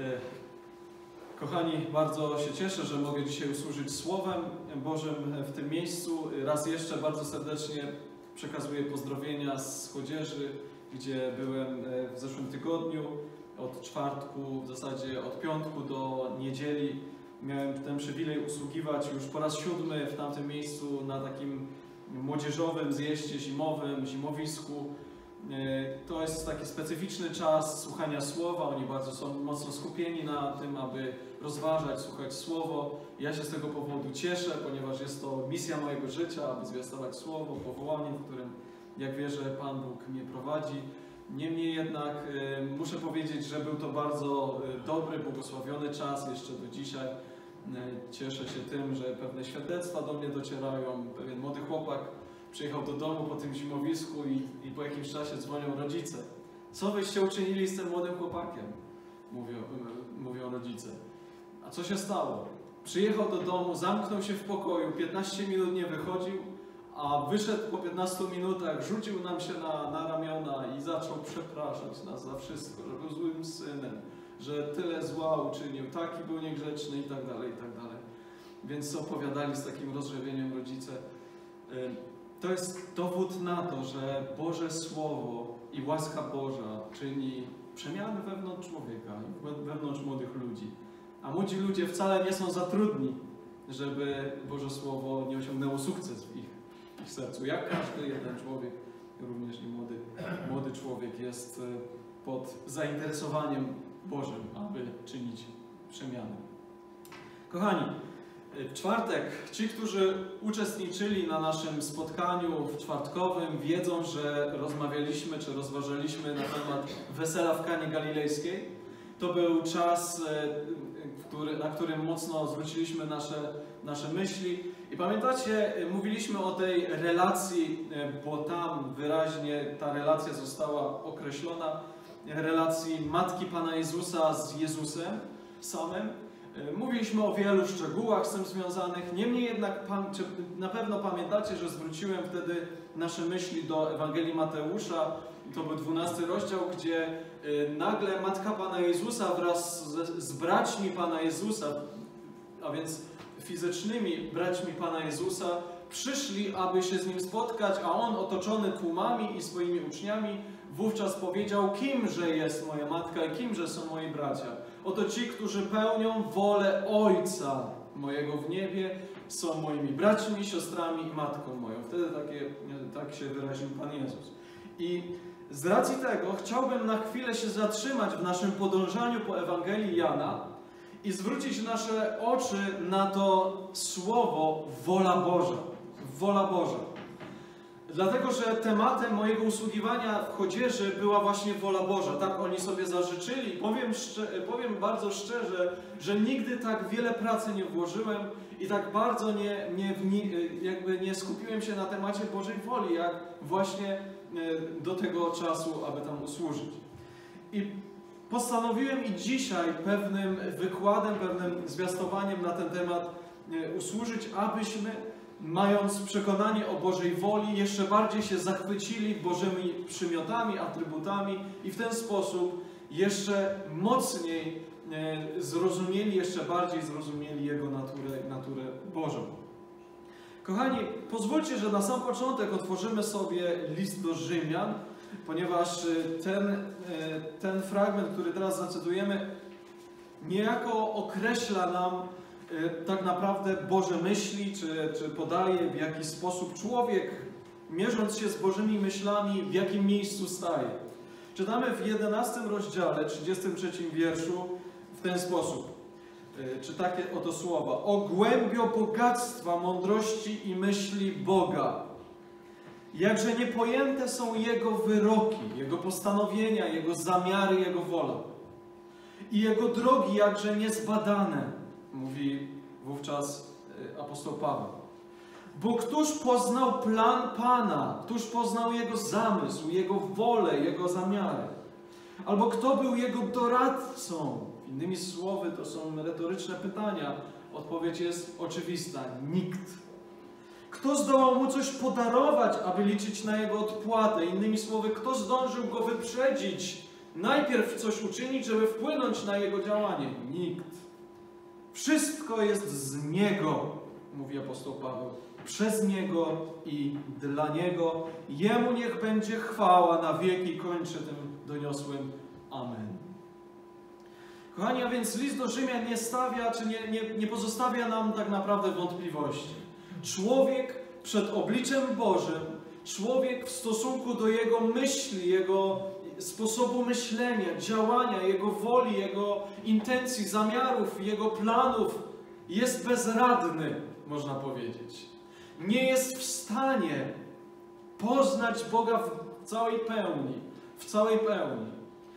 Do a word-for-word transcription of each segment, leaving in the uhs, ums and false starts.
Kochani, bardzo się cieszę, że mogę dzisiaj usłużyć Słowem Bożym w tym miejscu. Raz jeszcze bardzo serdecznie przekazuję pozdrowienia z Chodzieży, gdzie byłem w zeszłym tygodniu. Od czwartku, w zasadzie od piątku do niedzieli miałem ten przywilej usługiwać już po raz siódmy w tamtym miejscu na takim młodzieżowym zjeździe zimowym, zimowisku. To jest taki specyficzny czas słuchania Słowa. Oni bardzo są mocno skupieni na tym, aby rozważać, słuchać Słowo. Ja się z tego powodu cieszę, ponieważ jest to misja mojego życia, aby zwiastować Słowo, powołanie, w którym, jak wierzę, Pan Bóg mnie prowadzi. Niemniej jednak e, muszę powiedzieć, że był to bardzo dobry, błogosławiony czas jeszcze do dzisiaj. E, cieszę się tym, że pewne świadectwa do mnie docierają. Pewien młody chłopak przyjechał do domu po tym zimowisku i, i po jakimś czasie dzwonią rodzice. Co wyście uczynili z tym młodym chłopakiem? Mówią, mówią rodzice. A co się stało? Przyjechał do domu, zamknął się w pokoju, piętnaście minut nie wychodził, a wyszedł po piętnastu minutach, rzucił nam się na, na ramiona i zaczął przepraszać nas za wszystko, że był złym synem, że tyle zła uczynił, taki był niegrzeczny i tak dalej, i tak dalej. Więc opowiadali z takim rozrzewnieniem rodzice. To jest dowód na to, że Boże Słowo i łaska Boża czyni przemiany wewnątrz człowieka, wewnątrz młodych ludzi. A młodzi ludzie wcale nie są za trudni, żeby Boże Słowo nie osiągnęło sukces w ich, ich sercu. Jak każdy jeden człowiek, również i młody, młody człowiek jest pod zainteresowaniem Bożym, aby czynić przemiany. Kochani, w czwartek ci, którzy uczestniczyli na naszym spotkaniu w czwartkowym, wiedzą, że rozmawialiśmy czy rozważaliśmy na temat wesela w Kanie Galilejskiej. To był czas, który, na którym mocno zwróciliśmy nasze, nasze myśli. I pamiętacie, mówiliśmy o tej relacji, bo tam wyraźnie ta relacja została określona, relacji Matki Pana Jezusa z Jezusem samym. Mówiliśmy o wielu szczegółach z tym związanych, niemniej jednak czy na pewno pamiętacie, że zwróciłem wtedy nasze myśli do Ewangelii Mateusza. To był dwunasty rozdział, gdzie nagle Matka Pana Jezusa wraz z, z braćmi Pana Jezusa, a więc fizycznymi braćmi Pana Jezusa, przyszli, aby się z Nim spotkać, a On otoczony tłumami i swoimi uczniami wówczas powiedział: kimże jest moja Matka i kimże są moi bracia? Oto ci, którzy pełnią wolę Ojca mojego w niebie, są moimi braćmi, siostrami i matką moją. Wtedy takie, tak się wyraził Pan Jezus. I z racji tego chciałbym na chwilę się zatrzymać w naszym podążaniu po Ewangelii Jana i zwrócić nasze oczy na to słowo wola Boża. Wola Boża. Dlatego, że tematem mojego usługiwania w Chodzieży była właśnie wola Boża. Tak oni sobie zażyczyli. Powiem, powiem bardzo szczerze, że nigdy tak wiele pracy nie włożyłem i tak bardzo nie, nie, jakby nie skupiłem się na temacie Bożej woli, jak właśnie do tego czasu, aby tam usłużyć. I postanowiłem i dzisiaj pewnym wykładem, pewnym zwiastowaniem na ten temat usłużyć, abyśmy, mając przekonanie o Bożej woli, jeszcze bardziej się zachwycili Bożymi przymiotami, atrybutami i w ten sposób jeszcze mocniej zrozumieli, jeszcze bardziej zrozumieli Jego naturę, naturę Bożą. Kochani, pozwólcie, że na sam początek otworzymy sobie list do Rzymian, ponieważ ten, ten fragment, który teraz zacytujemy, niejako określa nam tak naprawdę Boże myśli, czy, czy podaje, w jaki sposób człowiek, mierząc się z Bożymi myślami, w jakim miejscu staje. Czytamy w jedenastym rozdziale, trzydziestym trzecim wierszu w ten sposób. Czy takie oto słowa: o głębio bogactwa mądrości i myśli Boga. Jakże niepojęte są Jego wyroki, Jego postanowienia, Jego zamiary, Jego wola. I Jego drogi jakże niezbadane, mówi wówczas apostoł Paweł. Bo któż poznał plan Pana? Któż poznał Jego zamysł, Jego wolę, Jego zamiary? Albo kto był Jego doradcą? Innymi słowy, to są retoryczne pytania. Odpowiedź jest oczywista. Nikt. Kto zdołał Mu coś podarować, aby liczyć na Jego odpłatę? Innymi słowy, kto zdążył Go wyprzedzić najpierw coś uczynić, żeby wpłynąć na Jego działanie? Nikt. Wszystko jest z Niego, mówi apostoł Paweł. Przez Niego i dla Niego. Jemu niech będzie chwała na wieki. Kończę tym doniosłym amen. Kochani, a więc list do Rzymian nie stawia, czy nie, nie, nie pozostawia nam tak naprawdę wątpliwości. Człowiek przed obliczem Bożym, człowiek w stosunku do jego myśli, jego sposobu myślenia, działania, jego woli, jego intencji, zamiarów, jego planów jest bezradny, można powiedzieć. Nie jest w stanie poznać Boga w całej pełni, w całej pełni.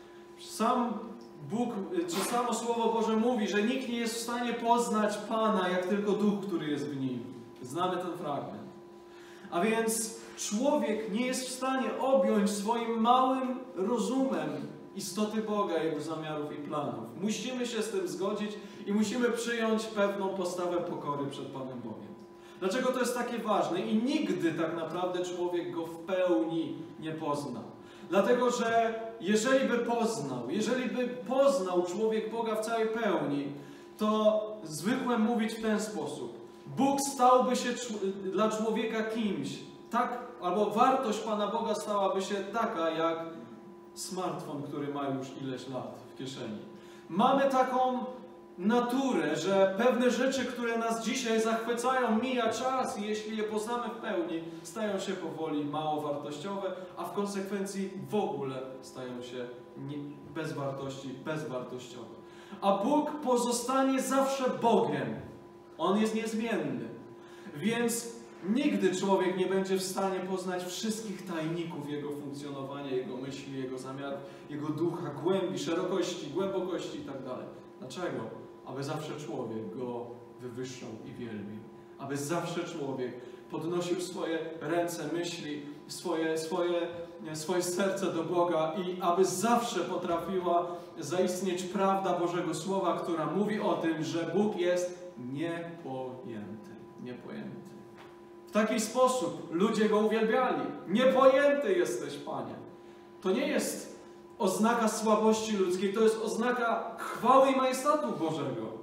Sam Bóg, czy samo Słowo Boże mówi, że nikt nie jest w stanie poznać Pana, jak tylko Duch, który jest w nim. Znamy ten fragment. A więc człowiek nie jest w stanie objąć swoim małym rozumem istoty Boga, Jego zamiarów i planów. Musimy się z tym zgodzić i musimy przyjąć pewną postawę pokory przed Panem Bogiem. Dlaczego to jest takie ważne? I nigdy tak naprawdę człowiek Go w pełni nie pozna. Dlatego, że jeżeli by poznał, jeżeli by poznał człowiek Boga w całej pełni, to zwykłem mówić w ten sposób. Bóg stałby się dla człowieka kimś, tak, albo wartość Pana Boga stałaby się taka, jak smartfon, który ma już ileś lat w kieszeni. Mamy taką naturę, że pewne rzeczy, które nas dzisiaj zachwycają, mija czas i jeśli je poznamy w pełni, stają się powoli mało wartościowe, a w konsekwencji w ogóle stają się nie, bez wartości, bezwartościowe. A Bóg pozostanie zawsze Bogiem. On jest niezmienny. Więc nigdy człowiek nie będzie w stanie poznać wszystkich tajników Jego funkcjonowania, Jego myśli, Jego zamiarów, Jego ducha, głębi, szerokości, głębokości itd. Dlaczego? Aby zawsze człowiek Go wywyższał i wielbił. Aby zawsze człowiek podnosił swoje ręce, myśli, swoje, swoje, swoje serce do Boga i aby zawsze potrafiła zaistnieć prawda Bożego Słowa, która mówi o tym, że Bóg jest niepojęty. Niepojęty. W taki sposób ludzie Go uwielbiali. Niepojęty jesteś, Panie. To nie jest oznaka słabości ludzkiej, to jest oznaka chwały i majestatu Bożego.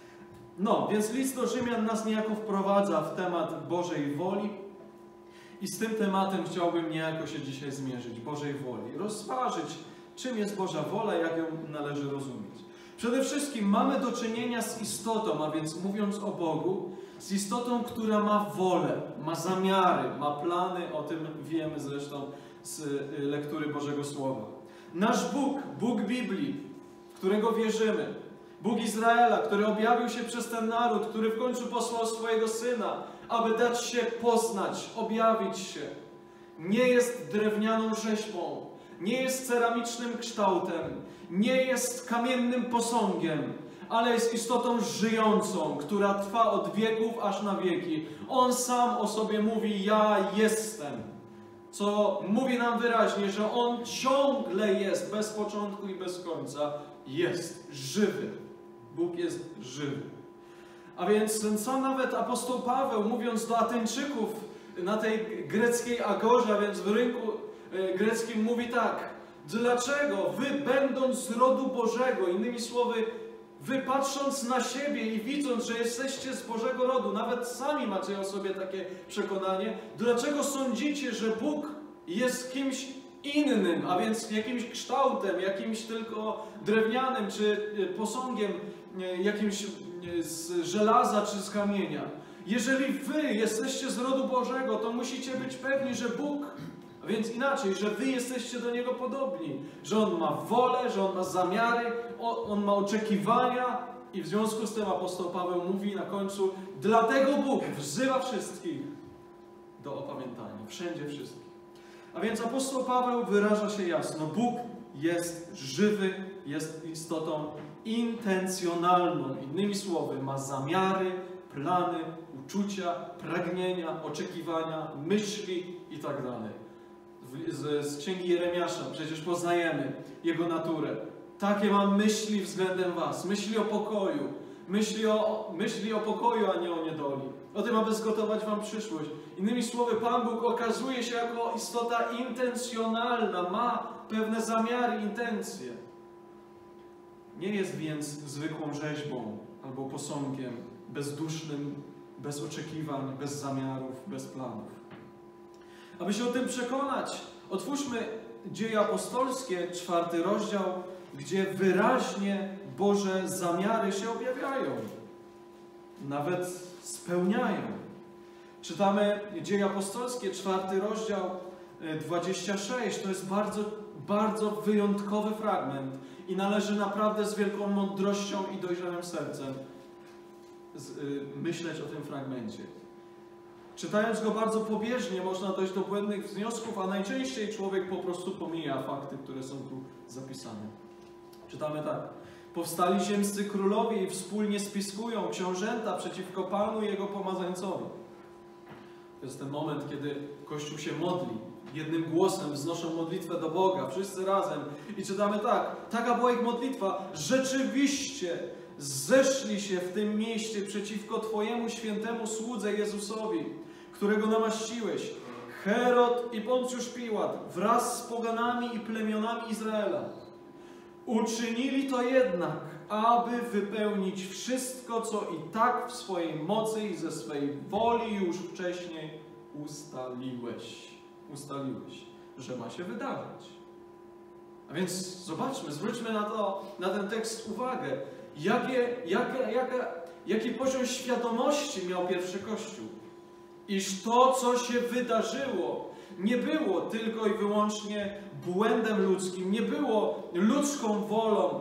No, więc list do Rzymian nas niejako wprowadza w temat Bożej woli i z tym tematem chciałbym niejako się dzisiaj zmierzyć, Bożej woli. Rozważyć, czym jest Boża wola, jak ją należy rozumieć. Przede wszystkim mamy do czynienia z istotą, a więc mówiąc o Bogu, z istotą, która ma wolę, ma zamiary, ma plany, o tym wiemy zresztą z lektury Bożego Słowa. Nasz Bóg, Bóg Biblii, w którego wierzymy, Bóg Izraela, który objawił się przez ten naród, który w końcu posłał swojego Syna, aby dać się poznać, objawić się, nie jest drewnianą rzeźbą, nie jest ceramicznym kształtem, nie jest kamiennym posągiem, ale jest istotą żyjącą, która trwa od wieków aż na wieki. On sam o sobie mówi: ja jestem. Co mówi nam wyraźnie, że On ciągle jest, bez początku i bez końca. Jest żywy. Bóg jest żywy. A więc sam nawet apostoł Paweł, mówiąc do Ateńczyków na tej greckiej agorze, a więc w rynku greckim, mówi tak: dlaczego wy, będąc z rodu Bożego, innymi słowy, wy patrząc na siebie i widząc, że jesteście z Bożego rodu, nawet sami macie o sobie takie przekonanie, dlaczego sądzicie, że Bóg jest kimś innym, a więc jakimś kształtem, jakimś tylko drewnianym, czy posągiem jakimś z żelaza, czy z kamienia? Jeżeli wy jesteście z rodu Bożego, to musicie być pewni, że Bóg, a więc inaczej, że wy jesteście do Niego podobni, że On ma wolę, że On ma zamiary, On ma oczekiwania i w związku z tym apostoł Paweł mówi na końcu: dlatego Bóg wzywa wszystkich do opamiętania, wszędzie wszystkich. A więc apostoł Paweł wyraża się jasno: Bóg jest żywy, jest istotą intencjonalną. Innymi słowy, ma zamiary, plany, uczucia, pragnienia, oczekiwania, myśli itd. Z, z księgi Jeremiasza przecież poznajemy jego naturę. Takie mam myśli względem was, myśli o pokoju, Myśli o, myśli o pokoju, a nie o niedoli. O tym, aby zgotować wam przyszłość. Innymi słowy, Pan Bóg okazuje się jako istota intencjonalna, ma pewne zamiary, intencje. Nie jest więc zwykłą rzeźbą albo posągiem, bezdusznym, bez oczekiwań, bez zamiarów, bez planów. Aby się o tym przekonać, otwórzmy Dzieje Apostolskie, czwarty rozdział, gdzie wyraźnie Boże zamiary się objawiają. Nawet spełniają. Czytamy Dzieje Apostolskie, czwarty rozdział, dwadzieścia sześć. To jest bardzo, bardzo wyjątkowy fragment i należy naprawdę z wielką mądrością i dojrzałym sercem z, y, myśleć o tym fragmencie. Czytając go bardzo pobieżnie, można dojść do błędnych wniosków, a najczęściej człowiek po prostu pomija fakty, które są tu zapisane. Czytamy tak. Powstali ziemscy królowie i wspólnie spiskują książęta przeciwko Panu i Jego pomazańcowi. To jest ten moment, kiedy Kościół się modli. Jednym głosem wznoszą modlitwę do Boga, wszyscy razem. I czytamy tak. Taka była ich modlitwa. Rzeczywiście zeszli się w tym mieście przeciwko Twojemu świętemu słudze Jezusowi, którego namaściłeś, Herod i Poncjusz Piłat, wraz z poganami i plemionami Izraela. Uczynili to jednak, aby wypełnić wszystko, co i tak w swojej mocy i ze swej woli już wcześniej ustaliłeś. Ustaliłeś, że ma się wydarzyć. A więc zobaczmy, zwróćmy na to, na ten tekst uwagę. Jakie, jakie, jakie, jaki poziom świadomości miał pierwszy Kościół? Iż to, co się wydarzyło, nie było tylko i wyłącznie błędem ludzkim, nie było ludzką wolą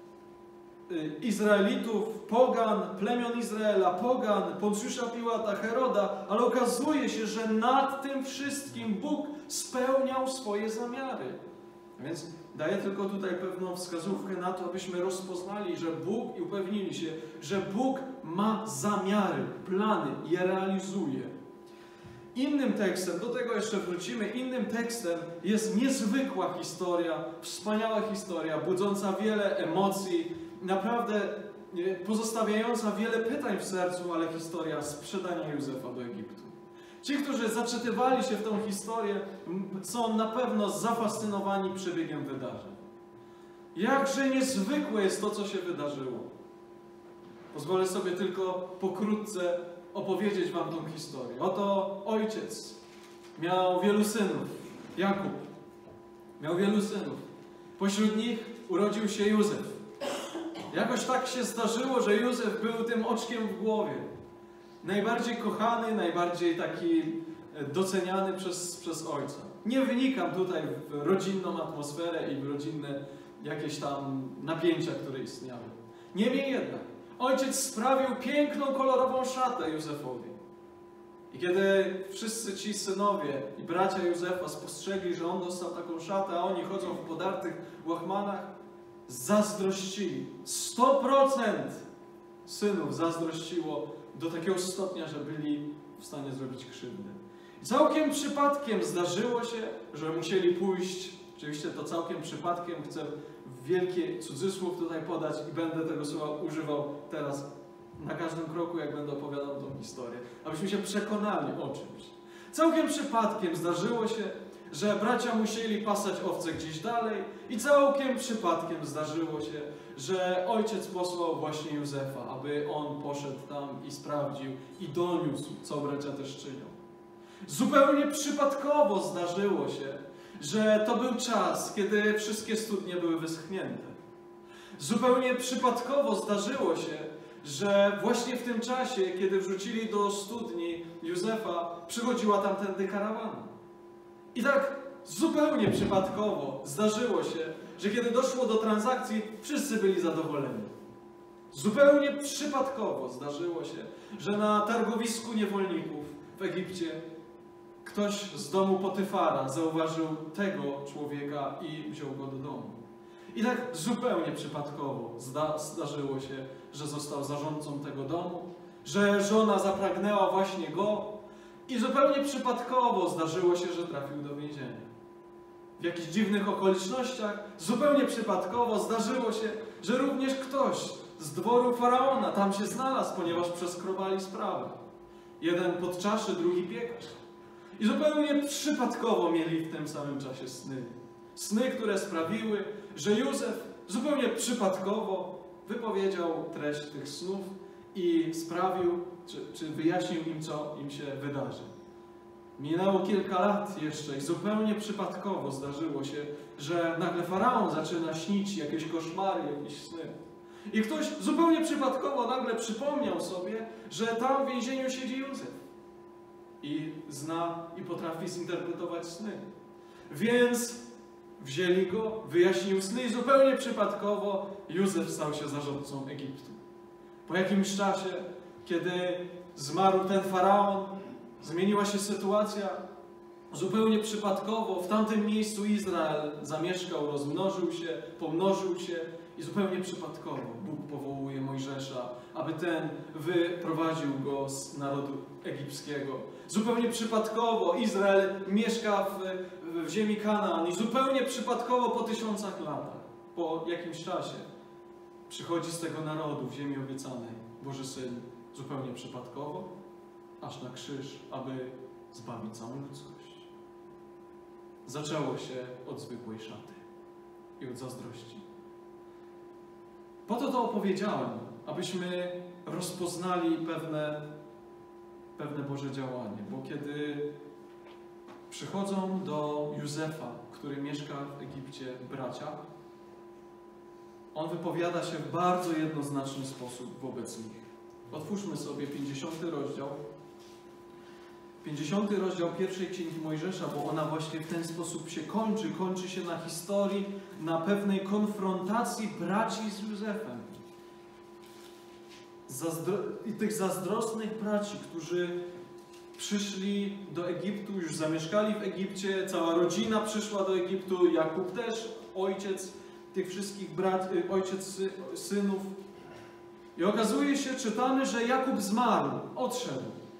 Izraelitów, pogan, plemion Izraela, pogan, Poncjusza Piłata, Heroda, ale okazuje się, że nad tym wszystkim Bóg spełniał swoje zamiary. A więc daję tylko tutaj pewną wskazówkę na to, abyśmy rozpoznali, że Bóg i upewnili się, że Bóg ma zamiary, plany, je realizuje. Innym tekstem, do tego jeszcze wrócimy, innym tekstem jest niezwykła historia, wspaniała historia, budząca wiele emocji, naprawdę pozostawiająca wiele pytań w sercu, ale historia sprzedania Józefa do Egiptu. Ci, którzy zaczytywali się w tą historię, są na pewno zafascynowani przebiegiem wydarzeń. Jakże niezwykłe jest to, co się wydarzyło. Pozwolę sobie tylko pokrótce opowiedzieć wam tą historię. Oto ojciec miał wielu synów. Jakub miał wielu synów. Pośród nich urodził się Józef. Jakoś tak się zdarzyło, że Józef był tym oczkiem w głowie. Najbardziej kochany, najbardziej taki doceniany przez, przez ojca. Nie wnikam tutaj w rodzinną atmosferę i w rodzinne jakieś tam napięcia, które istniały. Niemniej jednak, ojciec sprawił piękną, kolorową szatę Józefowi. I kiedy wszyscy ci synowie i bracia Józefa spostrzegli, że on dostał taką szatę, a oni chodzą w podartych łachmanach, zazdrościli. sto procent synów zazdrościło do takiego stopnia, że byli w stanie zrobić krzywdę. I całkiem przypadkiem zdarzyło się, że musieli pójść, oczywiście to całkiem przypadkiem, chcę wielki cudzysłów tutaj podać i będę tego słowa używał teraz na każdym kroku, jak będę opowiadał tą historię, abyśmy się przekonali o czymś. Całkiem przypadkiem zdarzyło się, że bracia musieli pasać owce gdzieś dalej i całkiem przypadkiem zdarzyło się, że ojciec posłał właśnie Józefa, aby on poszedł tam i sprawdził i doniósł, co bracia też czynią. Zupełnie przypadkowo zdarzyło się, że to był czas, kiedy wszystkie studnie były wyschnięte. Zupełnie przypadkowo zdarzyło się, że właśnie w tym czasie, kiedy wrzucili do studni Józefa, przychodziła tamtędy karawana. I tak zupełnie przypadkowo zdarzyło się, że kiedy doszło do transakcji, wszyscy byli zadowoleni. Zupełnie przypadkowo zdarzyło się, że na targowisku niewolników w Egipcie ktoś z domu Potyfara zauważył tego człowieka i wziął go do domu. I tak zupełnie przypadkowo zda zdarzyło się, że został zarządcą tego domu, że żona zapragnęła właśnie go i zupełnie przypadkowo zdarzyło się, że trafił do więzienia. W jakichś dziwnych okolicznościach, zupełnie przypadkowo zdarzyło się, że również ktoś z dworu Faraona. Tam się znalazł, ponieważ przeskrobali sprawę. Jeden podczaszy, drugi piekarz. I zupełnie przypadkowo mieli w tym samym czasie sny. Sny, które sprawiły, że Józef zupełnie przypadkowo wypowiedział treść tych snów i sprawił, czy, czy wyjaśnił im, co im się wydarzy. Minęło kilka lat jeszcze i zupełnie przypadkowo zdarzyło się, że nagle Faraon zaczyna śnić jakieś koszmary, jakieś sny. I ktoś zupełnie przypadkowo nagle przypomniał sobie, że tam w więzieniu siedzi Józef. I zna i potrafi zinterpretować sny. Więc wzięli go, wyjaśnił sny i zupełnie przypadkowo Józef stał się zarządcą Egiptu. Po jakimś czasie, kiedy zmarł ten Faraon, zmieniła się sytuacja. Zupełnie przypadkowo w tamtym miejscu Izrael zamieszkał, rozmnożył się, pomnożył się i zupełnie przypadkowo Bóg powołuje Mojżesza, aby ten wyprowadził go z narodu egipskiego. Zupełnie przypadkowo Izrael mieszka w, w ziemi Kanaan i zupełnie przypadkowo po tysiącach latach, po jakimś czasie przychodzi z tego narodu w ziemi obiecanej Boży Syn zupełnie przypadkowo, aż na krzyż, aby zbawić całą ludzkość. Zaczęło się od zwykłej szaty i od zazdrości. Po to to opowiedziałem, abyśmy rozpoznali pewne, pewne Boże działanie, bo kiedy przychodzą do Józefa, który mieszka w Egipcie, bracia, on wypowiada się w bardzo jednoznaczny sposób wobec nich. Otwórzmy sobie pięćdziesiąty rozdział. pięćdziesiąty rozdział pierwszej Księgi Mojżesza, bo ona właśnie w ten sposób się kończy. Kończy się na historii, na pewnej konfrontacji braci z Józefem. Zazdro I tych zazdrosnych braci, którzy przyszli do Egiptu, już zamieszkali w Egipcie, cała rodzina przyszła do Egiptu, Jakub też, ojciec tych wszystkich brat, ojciec synów. I okazuje się, czytamy, że Jakub zmarł, odszedł.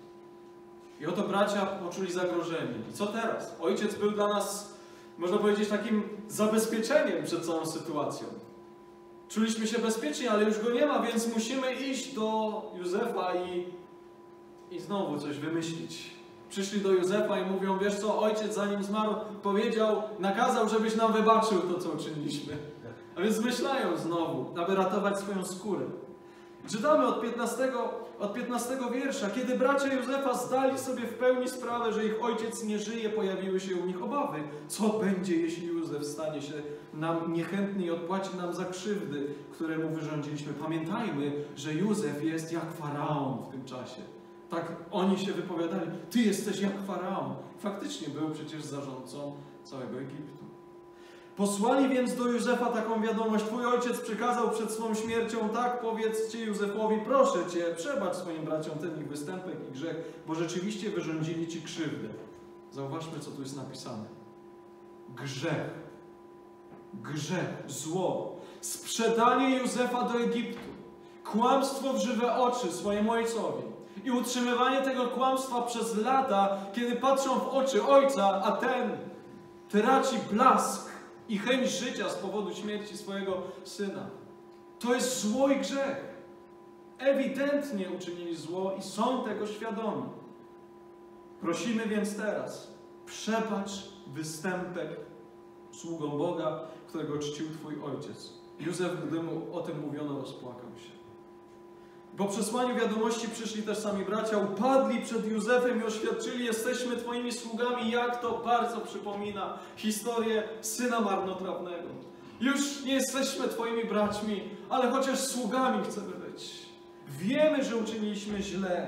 I oto bracia poczuli zagrożenie. I co teraz? Ojciec był dla nas, można powiedzieć, takim zabezpieczeniem przed całą sytuacją. Czuliśmy się bezpiecznie, ale już go nie ma, więc musimy iść do Józefa i, i znowu coś wymyślić. Przyszli do Józefa i mówią, wiesz co, ojciec zanim zmarł powiedział, nakazał, żebyś nam wybaczył to, co uczyniliśmy. A więc zmyślają znowu, aby ratować swoją skórę. Czytamy od piętnastego, od piętnastego wiersza. Kiedy bracia Józefa zdali sobie w pełni sprawę, że ich ojciec nie żyje, pojawiły się u nich obawy. Co będzie, jeśli Józef stanie się nam niechętny i odpłaci nam za krzywdy, które mu wyrządziliśmy? Pamiętajmy, że Józef jest jak Faraon w tym czasie. Tak oni się wypowiadali. Ty jesteś jak Faraon. Faktycznie był przecież zarządcą całego Egiptu. Posłali więc do Józefa taką wiadomość. Twój ojciec przykazał przed swą śmiercią, tak powiedzcie Józefowi, proszę Cię, przebacz swoim braciom ten ich występek i grzech, bo rzeczywiście wyrządzili Ci krzywdę. Zauważmy, co tu jest napisane. Grzech. Grzech, zło. Sprzedanie Józefa do Egiptu. Kłamstwo w żywe oczy swojemu ojcowi. I utrzymywanie tego kłamstwa przez lata, kiedy patrzą w oczy ojca, a ten traci blask i chęć życia z powodu śmierci swojego syna. To jest zło i grzech. Ewidentnie uczynili zło i są tego świadomi. Prosimy więc teraz, przebacz występek sługom Boga, którego czcił Twój ojciec. Józef, gdy mu o tym mówiono, rozpłakał się. Po przesłaniu wiadomości przyszli też sami bracia, upadli przed Józefem i oświadczyli, jesteśmy Twoimi sługami, jak to bardzo przypomina historię syna marnotrawnego. Już nie jesteśmy Twoimi braćmi, ale chociaż sługami chcemy być. Wiemy, że uczyniliśmy źle.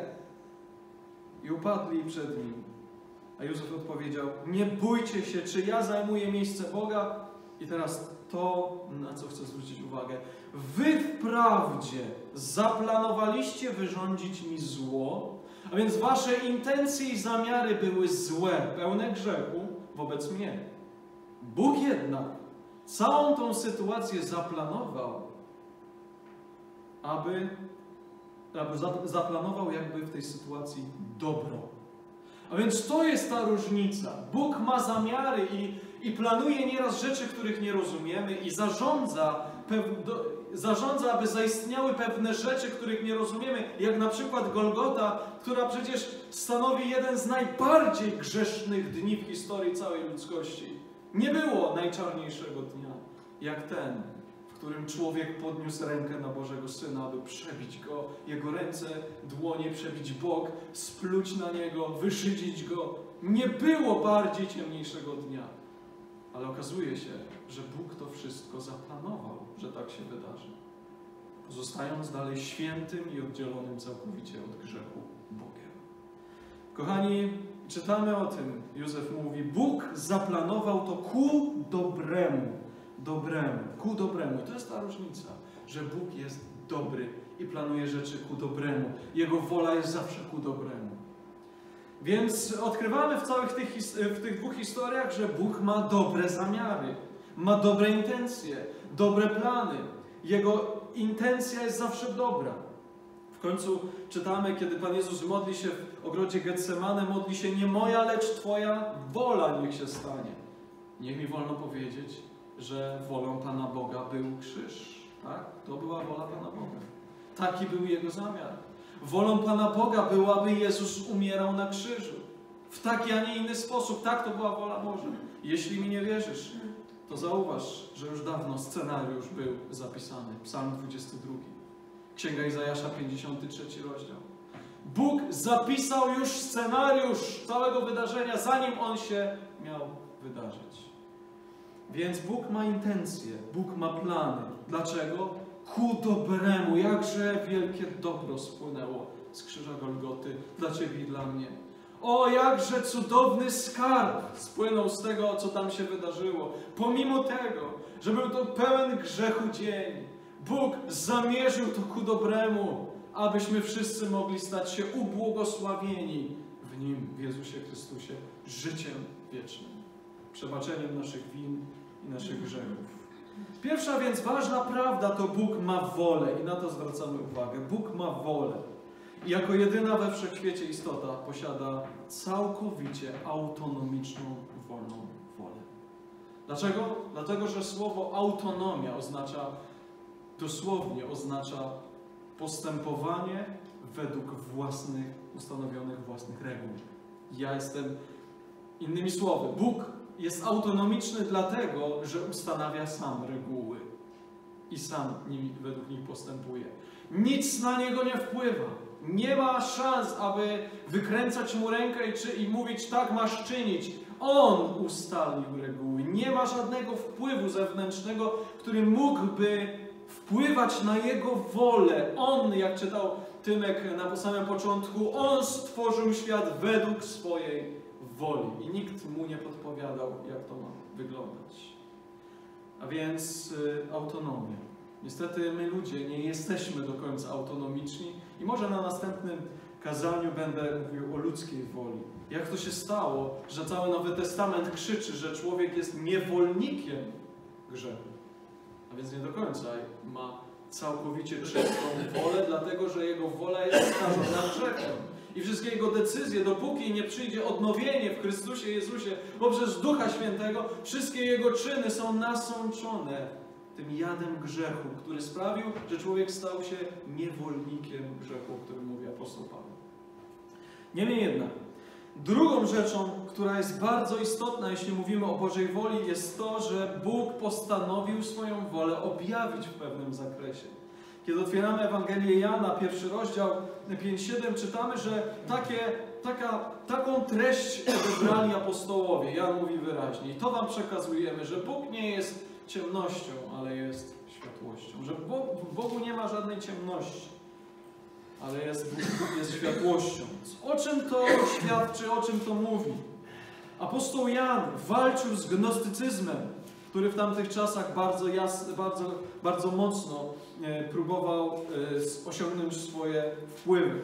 I upadli przed nim. A Józef odpowiedział, nie bójcie się, czy ja zajmuję miejsce Boga? I teraz to, na co chcę zwrócić uwagę. Wy wprawdzie zaplanowaliście wyrządzić mi zło, a więc wasze intencje i zamiary były złe, pełne grzechu wobec mnie. Bóg jednak całą tą sytuację zaplanował, aby, aby zaplanował jakby w tej sytuacji dobro. A więc to jest ta różnica. Bóg ma zamiary i, i planuje nieraz rzeczy, których nie rozumiemy i zarządza pew, do, zarządza, aby zaistniały pewne rzeczy, których nie rozumiemy, jak na przykład Golgota, która przecież stanowi jeden z najbardziej grzesznych dni w historii całej ludzkości. Nie było najczarniejszego dnia jak ten, w którym człowiek podniósł rękę na Bożego Syna, aby przebić Go, Jego ręce, dłonie, przebić bok, spluć na Niego, wyszydzić Go. Nie było bardziej ciemniejszego dnia. Ale okazuje się, że Bóg to wszystko zaplanował, że tak się wydarzy. Pozostając dalej świętym i oddzielonym całkowicie od grzechu Bogiem. Kochani, czytamy o tym, Józef mówi, Bóg zaplanował to ku dobremu. Dobremu, ku dobremu. I to jest ta różnica, że Bóg jest dobry i planuje rzeczy ku dobremu. Jego wola jest zawsze ku dobremu. Więc odkrywamy w całych tych, w tych dwóch historiach, że Bóg ma dobre zamiary, ma dobre intencje, dobre plany. Jego intencja jest zawsze dobra. W końcu czytamy, kiedy Pan Jezus modli się w ogrodzie Getsemane, modli się nie moja, lecz Twoja wola niech się stanie. Niech mi wolno powiedzieć, że wolą Pana Boga był krzyż. Tak? To była wola Pana Boga. Taki był Jego zamiar. Wolą Pana Boga było, aby Jezus umierał na krzyżu. W taki, a nie inny sposób. Tak, to była wola Boża. Jeśli mi nie wierzysz, to zauważ, że już dawno scenariusz był zapisany. Psalm dwudziesty drugi. Księga Izajasza, pięćdziesiąty trzeci rozdział. Bóg zapisał już scenariusz całego wydarzenia, zanim on się miał wydarzyć. Więc Bóg ma intencje, Bóg ma plany. Dlaczego? Ku dobremu. Jakże wielkie dobro spłynęło z krzyża Golgoty dla Ciebie i dla mnie. O, jakże cudowny skarb spłynął z tego, co tam się wydarzyło. Pomimo tego, że był to pełen grzechu dzień, Bóg zamierzył to ku dobremu, abyśmy wszyscy mogli stać się ubłogosławieni w Nim, w Jezusie Chrystusie, życiem wiecznym, przebaczeniem naszych win i naszych grzechów. Pierwsza więc ważna prawda to Bóg ma wolę i na to zwracamy uwagę. Bóg ma wolę i jako jedyna we wszechświecie istota posiada całkowicie autonomiczną, wolną wolę. Dlaczego? Dlatego, że słowo autonomia oznacza, dosłownie oznacza postępowanie według własnych, ustanowionych własnych reguł. Ja jestem, innymi słowy, Bóg jest autonomiczny dlatego, że ustanawia sam reguły i sam nimi, według nich postępuje. Nic na niego nie wpływa. Nie ma szans, aby wykręcać mu rękę i, czy, i mówić, tak masz czynić. On ustalił reguły. Nie ma żadnego wpływu zewnętrznego, który mógłby wpływać na jego wolę. On, jak czytał Tymek na samym początku, on stworzył świat według swojej woli. I nikt mu nie podpowiadał, jak to ma wyglądać. A więc y, autonomia. Niestety my ludzie nie jesteśmy do końca autonomiczni i może na następnym kazaniu będę mówił o ludzkiej woli. Jak to się stało, że cały Nowy Testament krzyczy, że człowiek jest niewolnikiem grzechu. A więc nie do końca ma całkowicie czystą wolę, dlatego że jego wola jest skażona grzechem. I wszystkie jego decyzje, dopóki nie przyjdzie odnowienie w Chrystusie Jezusie poprzez Ducha Świętego, wszystkie jego czyny są nasączone tym jadem grzechu, który sprawił, że człowiek stał się niewolnikiem grzechu, o którym mówi apostoł Paweł. Niemniej jednak, drugą rzeczą, która jest bardzo istotna, jeśli mówimy o Bożej woli, jest to, że Bóg postanowił swoją wolę objawić w pewnym zakresie. Kiedy otwieramy Ewangelię Jana, pierwszy rozdział, pięć siedem, czytamy, że takie, taka, taką treść odebrali apostołowie. Jan mówi wyraźnie. I to wam przekazujemy, że Bóg nie jest ciemnością, ale jest światłością. Że w Bogu nie ma żadnej ciemności, ale jest, Bóg jest światłością. O czym to świadczy, o czym to mówi? Apostoł Jan walczył z gnostycyzmem, który w tamtych czasach bardzo, jasny, bardzo, bardzo mocno e, próbował e, osiągnąć swoje wpływy.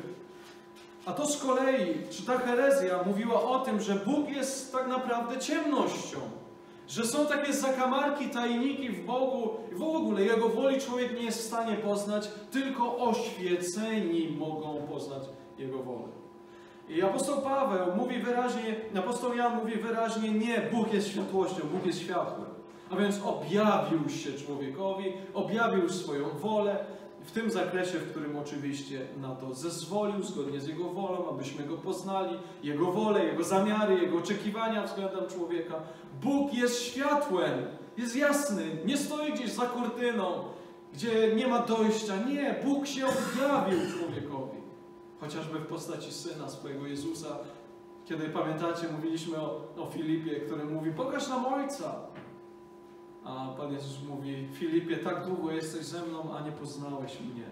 A to z kolei, czy ta herezja mówiła o tym, że Bóg jest tak naprawdę ciemnością. Że są takie zakamarki, tajniki w Bogu i w ogóle Jego woli człowiek nie jest w stanie poznać, tylko oświeceni mogą poznać Jego wolę. I apostoł Paweł mówi wyraźnie, apostoł Jan mówi wyraźnie, nie, Bóg jest światłością, Bóg jest światłem. A więc objawił się człowiekowi, objawił swoją wolę w tym zakresie, w którym oczywiście na to zezwolił, zgodnie z Jego wolą, abyśmy Go poznali, Jego wolę, Jego zamiary, Jego oczekiwania względem człowieka. Bóg jest światłem, jest jasny, nie stoi gdzieś za kurtyną, gdzie nie ma dojścia. Nie, Bóg się objawił człowiekowi. Chociażby w postaci Syna swojego Jezusa. Kiedy pamiętacie, mówiliśmy o, o Filipie, który mówi, pokaż nam Ojca. A Pan Jezus mówi, Filipie, tak długo jesteś ze mną, a nie poznałeś mnie.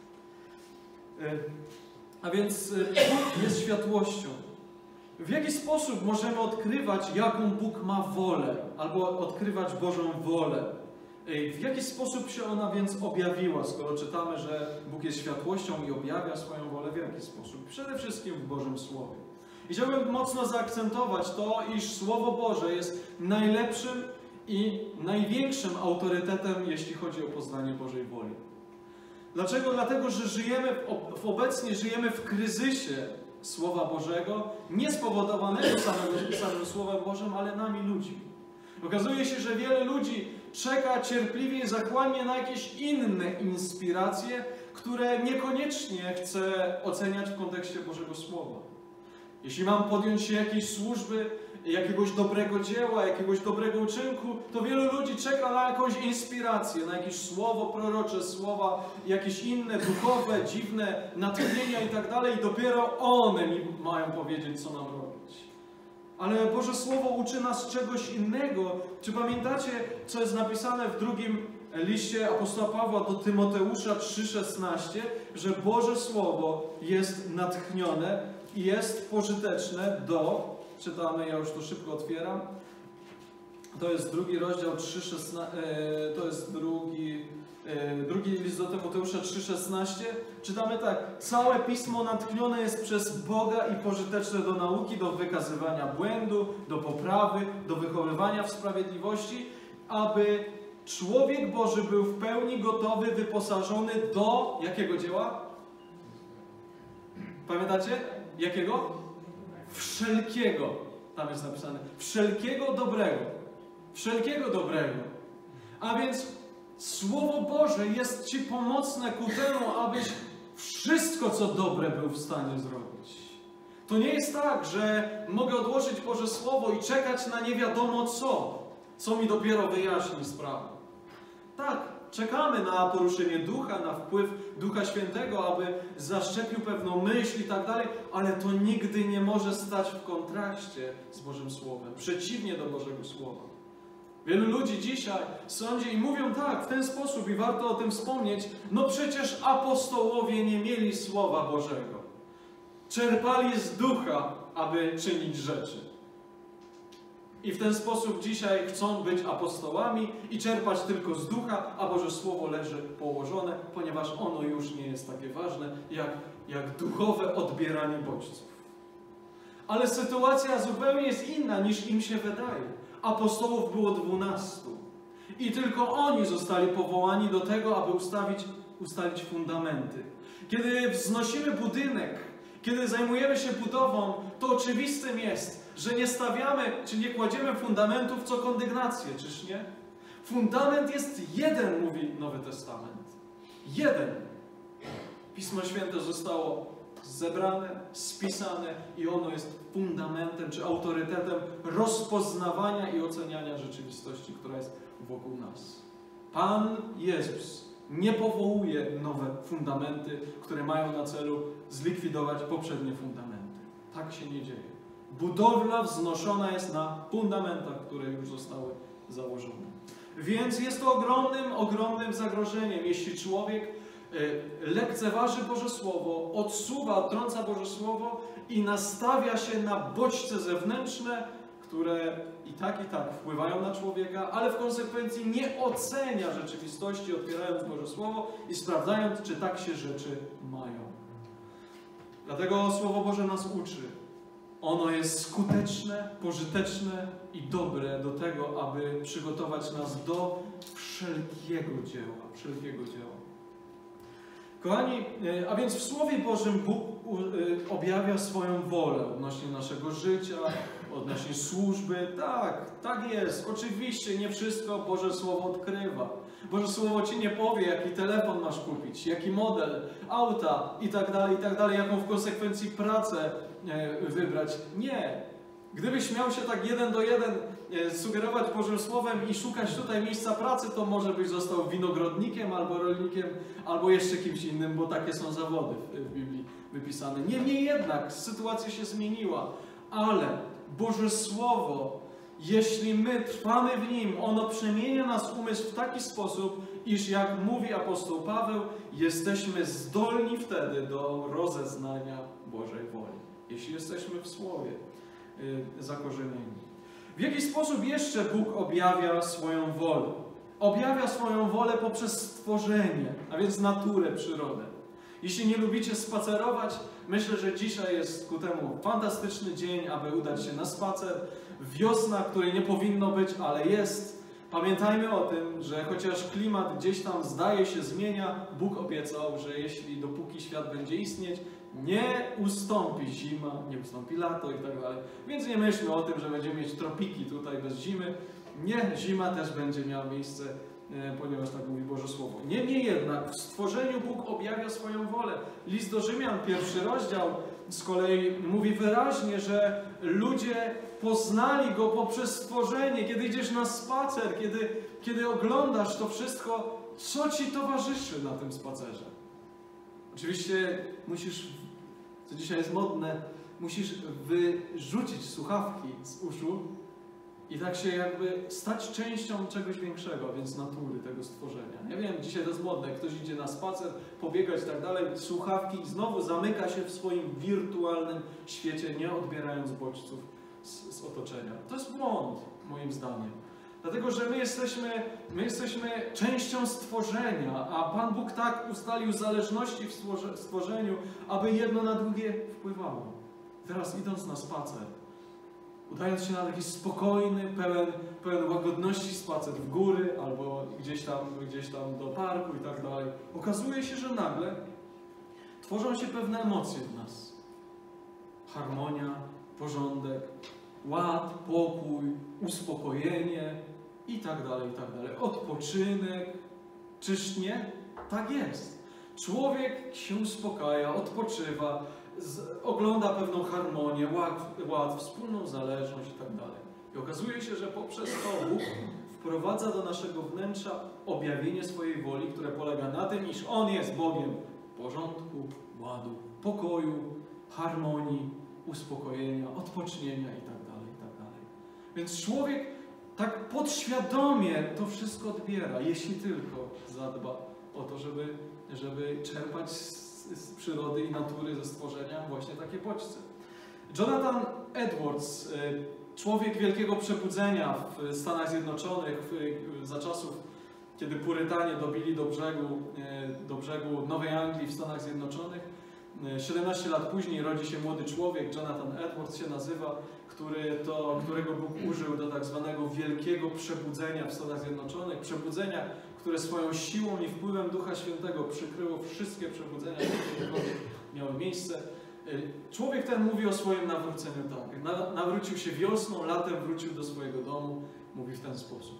A więc Bóg jest światłością. W jaki sposób możemy odkrywać, jaką Bóg ma wolę, albo odkrywać Bożą wolę? W jaki sposób się ona więc objawiła, skoro czytamy, że Bóg jest światłością i objawia swoją wolę? W jaki sposób? Przede wszystkim w Bożym Słowie. I chciałbym mocno zaakcentować to, iż Słowo Boże jest najlepszym i największym autorytetem, jeśli chodzi o poznanie Bożej woli. Dlaczego? Dlatego, że żyjemy, w obecnie żyjemy w kryzysie Słowa Bożego, nie spowodowanego samego, samym Słowem Bożym, ale nami ludźmi. Okazuje się, że wiele ludzi czeka cierpliwie i zachłannie na jakieś inne inspiracje, które niekoniecznie chce oceniać w kontekście Bożego Słowa. Jeśli mam podjąć się jakiejś służby, jakiegoś dobrego dzieła, jakiegoś dobrego uczynku, to wielu ludzi czeka na jakąś inspirację, na jakieś słowo prorocze, słowa jakieś inne, duchowe, dziwne, natchnienia i tak dalej, i dopiero one mi mają powiedzieć, co mam robić. Ale Boże Słowo uczy nas czegoś innego. Czy pamiętacie, co jest napisane w drugim liście apostoła Pawła do Tymoteusza trzy szesnaście, że Boże Słowo jest natchnione i jest pożyteczne do, czytamy, ja już to szybko otwieram, to jest drugi rozdział trzy szesnaście, to jest drugi, drugi list do Tymoteusza trzy szesnaście, czytamy tak: całe Pismo natchnione jest przez Boga i pożyteczne do nauki, do wykazywania błędu, do poprawy, do wychowywania w sprawiedliwości, aby człowiek Boży był w pełni gotowy, wyposażony do jakiego dzieła? Pamiętacie? Jakiego? Wszelkiego. Tam jest napisane. Wszelkiego dobrego. Wszelkiego dobrego. A więc Słowo Boże jest Ci pomocne ku temu, abyś wszystko, co dobre, był w stanie zrobić. To nie jest tak, że mogę odłożyć Boże Słowo i czekać na nie wiadomo co, co mi dopiero wyjaśni sprawę. Tak, czekamy na poruszenie Ducha, na wpływ Ducha Świętego, aby zaszczepił pewną myśl i tak dalej, ale to nigdy nie może stać w kontraście z Bożym Słowem, przeciwnie do Bożego Słowa. Wielu ludzi dzisiaj sądzi i mówią tak, w ten sposób, i warto o tym wspomnieć, no przecież apostołowie nie mieli Słowa Bożego. Czerpali z Ducha, aby czynić rzeczy. I w ten sposób dzisiaj chcą być apostołami i czerpać tylko z Ducha, a Boże Słowo leży położone, ponieważ ono już nie jest takie ważne, jak, jak duchowe odbieranie bodźców. Ale sytuacja zupełnie jest inna, niż im się wydaje. Apostołów było dwunastu. I tylko oni zostali powołani do tego, aby ustawić, ustalić fundamenty. Kiedy wznosimy budynek, kiedy zajmujemy się budową, to oczywistym jest, że nie stawiamy, czy nie kładziemy fundamentów co kondygnację, czyż nie? Fundament jest jeden, mówi Nowy Testament. Jeden. Pismo Święte zostało zebrane, spisane i ono jest fundamentem, czy autorytetem rozpoznawania i oceniania rzeczywistości, która jest wokół nas. Pan Jezus nie powołuje nowe fundamenty, które mają na celu zlikwidować poprzednie fundamenty. Tak się nie dzieje. Budowla wznoszona jest na fundamentach, które już zostały założone. Więc jest to ogromnym, ogromnym zagrożeniem, jeśli człowiek lekceważy Boże Słowo, odsuwa, odtrąca Boże Słowo i nastawia się na bodźce zewnętrzne, które i tak, i tak wpływają na człowieka, ale w konsekwencji nie ocenia rzeczywistości, otwierając Boże Słowo i sprawdzając, czy tak się rzeczy mają. Dlatego Słowo Boże nas uczy. Ono jest skuteczne, pożyteczne i dobre do tego, aby przygotować nas do wszelkiego dzieła. Wszelkiego dzieła. Kochani, a więc w Słowie Bożym Bóg objawia swoją wolę odnośnie naszego życia, odnośnie służby. Tak, tak jest. Oczywiście nie wszystko Boże Słowo odkrywa. Boże Słowo Ci nie powie, jaki telefon masz kupić, jaki model auta i tak dalej, i tak dalej, jaką w konsekwencji pracę wybrać. Nie. Gdybyś miał się tak jeden do jeden sugerować Bożym Słowem i szukać tutaj miejsca pracy, to może byś został winogrodnikiem albo rolnikiem, albo jeszcze kimś innym, bo takie są zawody w Biblii wypisane. Niemniej jednak sytuacja się zmieniła, ale Boże Słowo, jeśli my trwamy w nim, ono przemienia nas umysł w taki sposób, iż jak mówi apostoł Paweł, jesteśmy zdolni wtedy do rozeznania Bożej woli. Jeśli jesteśmy w Słowie yy, zakorzenieni. W jaki sposób jeszcze Bóg objawia swoją wolę? Objawia swoją wolę poprzez stworzenie, a więc naturę, przyrodę. Jeśli nie lubicie spacerować, myślę, że dzisiaj jest ku temu fantastyczny dzień, aby udać się na spacer. Wiosna, której nie powinno być, ale jest. Pamiętajmy o tym, że chociaż klimat gdzieś tam zdaje się zmienia, Bóg obiecał, że jeśli dopóki świat będzie istnieć, nie ustąpi zima, nie ustąpi lato i tak dalej. Więc nie myślmy o tym, że będziemy mieć tropiki tutaj bez zimy. Nie, zima też będzie miała miejsce, ponieważ tak mówi Boże Słowo. Niemniej jednak w stworzeniu Bóg objawia swoją wolę. List do Rzymian, pierwszy rozdział, z kolei mówi wyraźnie, że ludzie poznali Go poprzez stworzenie. Kiedy idziesz na spacer, kiedy, kiedy oglądasz to wszystko, co Ci towarzyszy na tym spacerze? Oczywiście musisz, co dzisiaj jest modne, musisz wyrzucić słuchawki z uszu i tak się jakby stać częścią czegoś większego, więc natury tego stworzenia. Ja wiem, dzisiaj to jest modne, ktoś idzie na spacer, pobiegać i tak dalej, słuchawki i znowu zamyka się w swoim wirtualnym świecie, nie odbierając bodźców z, z otoczenia. To jest błąd, moim zdaniem. Dlatego, że my jesteśmy, my jesteśmy częścią stworzenia, a Pan Bóg tak ustalił zależności w stworzeniu, aby jedno na drugie wpływało. Teraz idąc na spacer, udając się na taki spokojny, pełen, pełen łagodności spacer w góry albo gdzieś tam, gdzieś tam do parku i tak dalej, okazuje się, że nagle tworzą się pewne emocje w nas. Harmonia, porządek, ład, pokój, uspokojenie i tak dalej, i tak dalej. Odpoczynek. Czyż nie? Tak jest. Człowiek się uspokaja, odpoczywa, z, ogląda pewną harmonię, ład, ład, wspólną zależność i tak dalej. I okazuje się, że poprzez to Bóg wprowadza do naszego wnętrza objawienie swojej woli, które polega na tym, iż On jest Bogiem porządku, ładu, pokoju, harmonii, uspokojenia, odpocznienia i tak dalej. Więc człowiek tak podświadomie to wszystko odbiera, jeśli tylko zadba o to, żeby, żeby czerpać z, z przyrody i natury, ze stworzenia właśnie takie bodźce. Jonathan Edwards, człowiek wielkiego przebudzenia w Stanach Zjednoczonych za czasów, kiedy Purytanie dobili do brzegu, do brzegu Nowej Anglii w Stanach Zjednoczonych, siedemnaście lat później rodzi się młody człowiek, Jonathan Edwards się nazywa, który to, którego Bóg użył do tak zwanego wielkiego przebudzenia w Stanach Zjednoczonych. Przebudzenia, które swoją siłą i wpływem Ducha Świętego przykryło wszystkie przebudzenia, które miały miejsce. Człowiek ten mówi o swoim nawróceniu tak. Nawrócił się wiosną, latem wrócił do swojego domu. Mówi w ten sposób.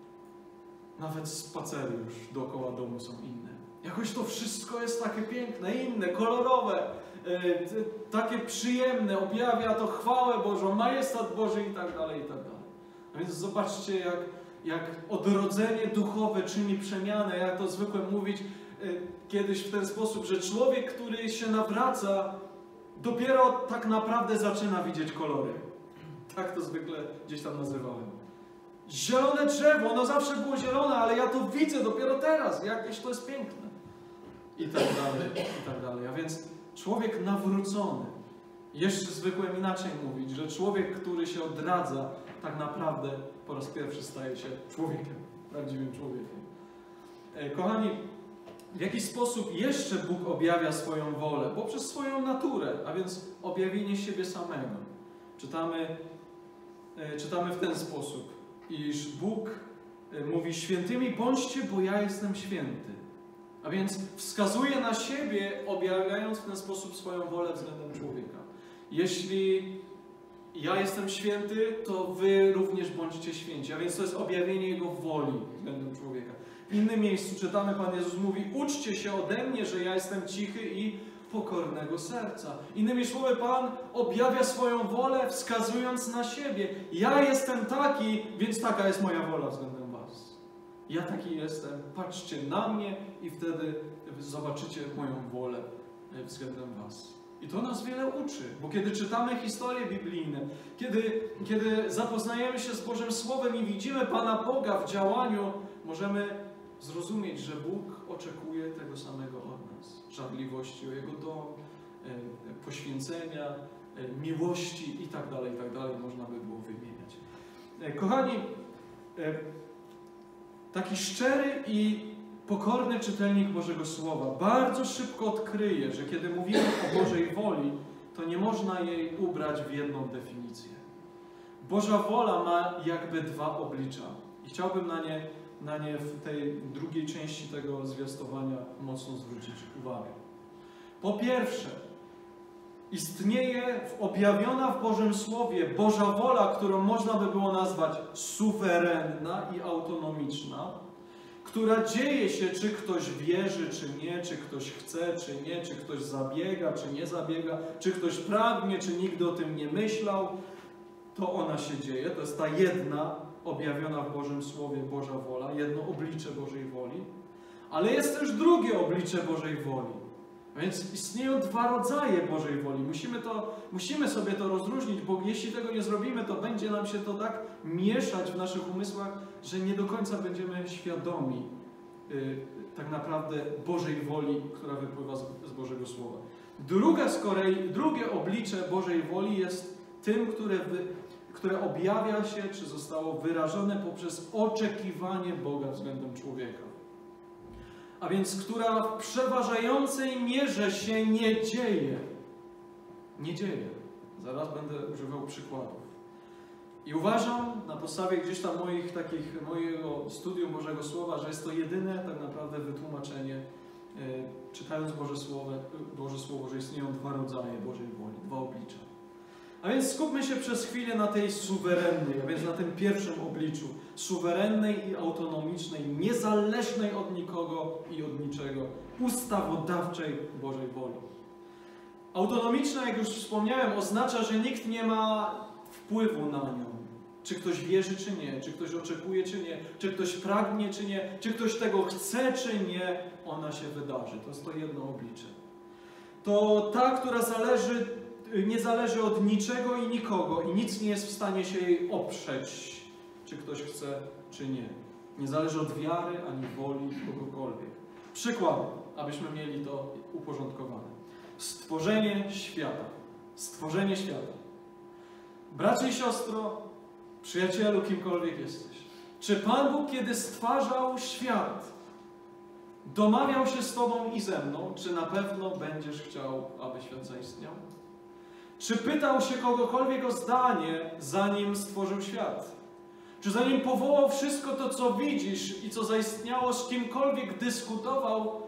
Nawet spacery już dookoła domu są inne. Jakoś to wszystko jest takie piękne, inne, kolorowe, yy, takie przyjemne, objawia to chwałę Bożą, majestat Boży i tak dalej, i tak dalej. A więc zobaczcie, jak, jak odrodzenie duchowe czyni przemianę, jak to zwykle mówić yy, kiedyś w ten sposób, że człowiek, który się nawraca, dopiero tak naprawdę zaczyna widzieć kolory. Tak to zwykle gdzieś tam nazywałem. Zielone drzewo, ono zawsze było zielone, ale ja to widzę dopiero teraz, jakieś to jest piękne. I tak dalej, i tak dalej. A więc człowiek nawrócony, jeszcze zwykłem inaczej mówić, że człowiek, który się odradza, tak naprawdę po raz pierwszy staje się człowiekiem, prawdziwym człowiekiem. Kochani, w jaki sposób jeszcze Bóg objawia swoją wolę? Poprzez swoją naturę, a więc objawienie siebie samego. Czytamy, czytamy w ten sposób, iż Bóg mówi: świętymi bądźcie, bo ja jestem święty. A więc wskazuje na siebie, objawiając w ten sposób swoją wolę względem człowieka. Jeśli, ja jestem święty, to wy również bądźcie święci. A więc to jest objawienie Jego woli względem człowieka. W innym miejscu czytamy, Pan Jezus mówi: uczcie się ode mnie, że ja jestem cichy i pokornego serca. Innymi słowy, Pan objawia swoją wolę, wskazując na siebie. Ja jestem taki, więc taka jest moja wola względem was. Ja taki jestem, patrzcie na mnie i wtedy zobaczycie moją wolę względem was. I to nas wiele uczy, bo kiedy czytamy historie biblijne, kiedy, kiedy zapoznajemy się z Bożym Słowem i widzimy Pana Boga w działaniu, możemy zrozumieć, że Bóg oczekuje tego samego od nas. Żarliwości o Jego dom, poświęcenia, miłości i tak dalej, i tak dalej. Można by było wymieniać. Kochani, taki szczery i pokorny czytelnik Bożego Słowa bardzo szybko odkryje, że kiedy mówimy o Bożej woli, to nie można jej ubrać w jedną definicję. Boża wola ma jakby dwa oblicza. I chciałbym na nie, na nie w tej drugiej części tego zwiastowania mocno zwrócić uwagę. Po pierwsze, istnieje objawiona w Bożym Słowie Boża wola, którą można by było nazwać suwerenna i autonomiczna, która dzieje się, czy ktoś wierzy, czy nie, czy ktoś chce, czy nie, czy ktoś zabiega, czy nie zabiega, czy ktoś pragnie, czy nigdy o tym nie myślał, to ona się dzieje. To jest ta jedna objawiona w Bożym Słowie Boża wola, jedno oblicze Bożej woli. Ale jest też drugie oblicze Bożej woli. A więc istnieją dwa rodzaje Bożej woli. Musimy, to, musimy sobie to rozróżnić, bo jeśli tego nie zrobimy, to będzie nam się to tak mieszać w naszych umysłach, że nie do końca będziemy świadomi yy, tak naprawdę Bożej woli, która wypływa z, z Bożego Słowa. Druga z kolei, drugie oblicze Bożej woli jest tym, które, wy, które objawia się, czy zostało wyrażone poprzez oczekiwanie Boga względem człowieka. A więc która w przeważającej mierze się nie dzieje. Nie dzieje. Zaraz będę używał przykładów. I uważam, na podstawie gdzieś tam moich takich, mojego studium Bożego Słowa, że jest to jedyne tak naprawdę wytłumaczenie, e, czytając Boże Słowo, Boże Słowo, że istnieją dwa rodzaje Bożej woli, dwa oblicza. A więc skupmy się przez chwilę na tej suwerennej, a więc na tym pierwszym obliczu. Suwerennej i autonomicznej, niezależnej od nikogo i od niczego, ustawodawczej Bożej woli. Autonomiczna, jak już wspomniałem, oznacza, że nikt nie ma wpływu na nią. Czy ktoś wierzy, czy nie, czy ktoś oczekuje, czy nie, czy ktoś pragnie, czy nie, czy ktoś tego chce, czy nie, ona się wydarzy. To jest to jedno oblicze. To ta, która zależy, nie zależy od niczego i nikogo i nic nie jest w stanie się jej oprzeć, czy ktoś chce, czy nie. Nie zależy od wiary, ani woli kogokolwiek. Przykładem, abyśmy mieli to uporządkowane. Stworzenie świata. Stworzenie świata. Bracie i siostro, przyjacielu, kimkolwiek jesteś. Czy Pan Bóg, kiedy stwarzał świat, domawiał się z Tobą i ze mną, czy na pewno będziesz chciał, aby świat zaistniał? Czy pytał się kogokolwiek o zdanie, zanim stworzył świat? Czy zanim powołał wszystko to, co widzisz i co zaistniało, z kimkolwiek dyskutował,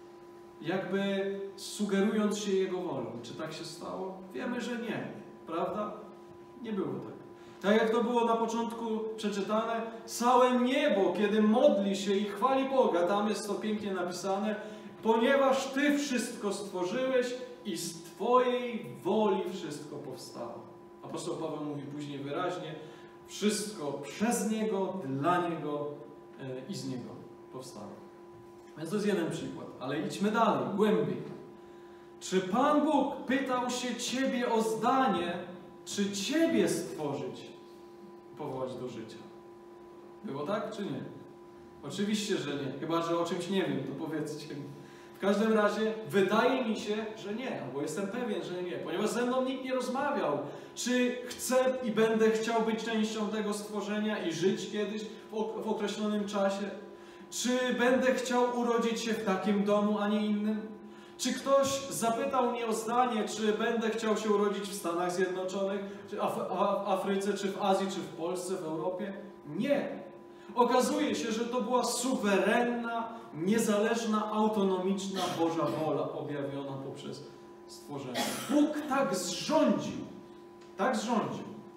jakby sugerując się Jego wolą? Czy tak się stało? Wiemy, że nie. Prawda? Nie było tak. Tak jak to było na początku przeczytane, całe niebo, kiedy modli się i chwali Boga, tam jest to pięknie napisane, ponieważ Ty wszystko stworzyłeś i z Twojej woli wszystko powstało. Apostoł Paweł mówi później wyraźnie, wszystko przez Niego, dla Niego i z Niego powstało. Więc to jest jeden przykład, ale idźmy dalej, głębiej. Czy Pan Bóg pytał się Ciebie o zdanie, czy Ciebie stworzyć, powołać do życia? Było tak, czy nie? Oczywiście, że nie. Chyba że o czymś nie wiem, to powiedzcie mi. W każdym razie wydaje mi się, że nie, albo jestem pewien, że nie, ponieważ ze mną nikt nie rozmawiał. Czy chcę i będę chciał być częścią tego stworzenia i żyć kiedyś w określonym czasie? Czy będę chciał urodzić się w takim domu, a nie innym? Czy ktoś zapytał mnie o zdanie, czy będę chciał się urodzić w Stanach Zjednoczonych, czy w Afryce, czy w Azji, czy w Polsce, w Europie? Nie. Okazuje się, że to była suwerenna, niezależna, autonomiczna Boża wola objawiona poprzez stworzenie. Bóg tak zrządził, tak zrządził,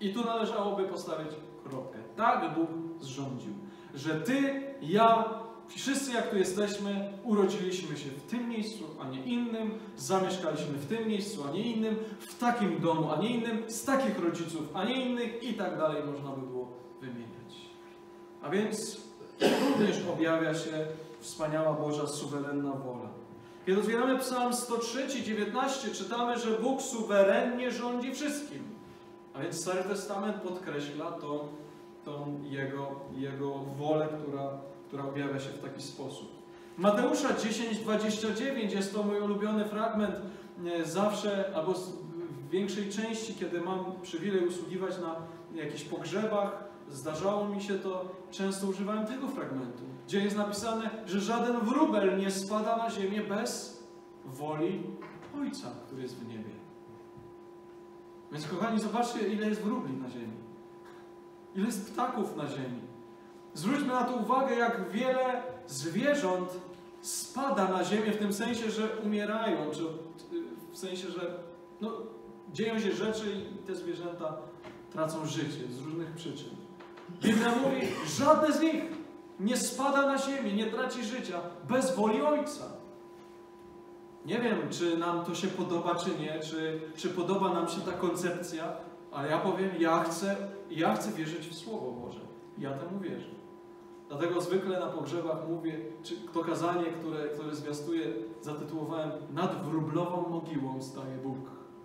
I tu należałoby postawić kropkę. Tak Bóg zrządził, że Ty, ja, wszyscy jak tu jesteśmy, urodziliśmy się w tym miejscu, a nie innym, zamieszkaliśmy w tym miejscu, a nie innym, w takim domu, a nie innym, z takich rodziców, a nie innych i tak dalej można by było wymieniać. A więc również objawia się wspaniała Boża suwerenna wola. Kiedy otwieramy Psalm sto trzy, dziewiętnaście, czytamy, że Bóg suwerennie rządzi wszystkim. A więc Stary Testament podkreśla to, tą jego, jego wolę, która, która objawia się w taki sposób. Mateusza dziesięć, dwadzieścia dziewięć jest to mój ulubiony fragment. Zawsze, albo w większej części, kiedy mam przywilej usługiwać na jakichś pogrzebach, zdarzało mi się to, często używałem tego fragmentu, gdzie jest napisane, że żaden wróbel nie spada na ziemię bez woli Ojca, który jest w niebie. Więc kochani, zobaczcie, ile jest wróbli na ziemi. Ile jest ptaków na ziemi. Zwróćmy na to uwagę, jak wiele zwierząt spada na ziemię w tym sensie, że umierają, czy w sensie, że no, dzieją się rzeczy i te zwierzęta tracą życie z różnych przyczyn. Biblia mówi, żadne z nich nie spada na ziemię, nie traci życia bez woli Ojca. Nie wiem, czy nam to się podoba, czy nie, czy, czy podoba nam się ta koncepcja, ale ja powiem, ja chcę, ja chcę wierzyć w Słowo Boże. Ja temu wierzę. Dlatego zwykle na pogrzebach mówię, czy to kazanie, które, które zwiastuję, zatytułowałem Nad wróblową mogiłą staje Bóg.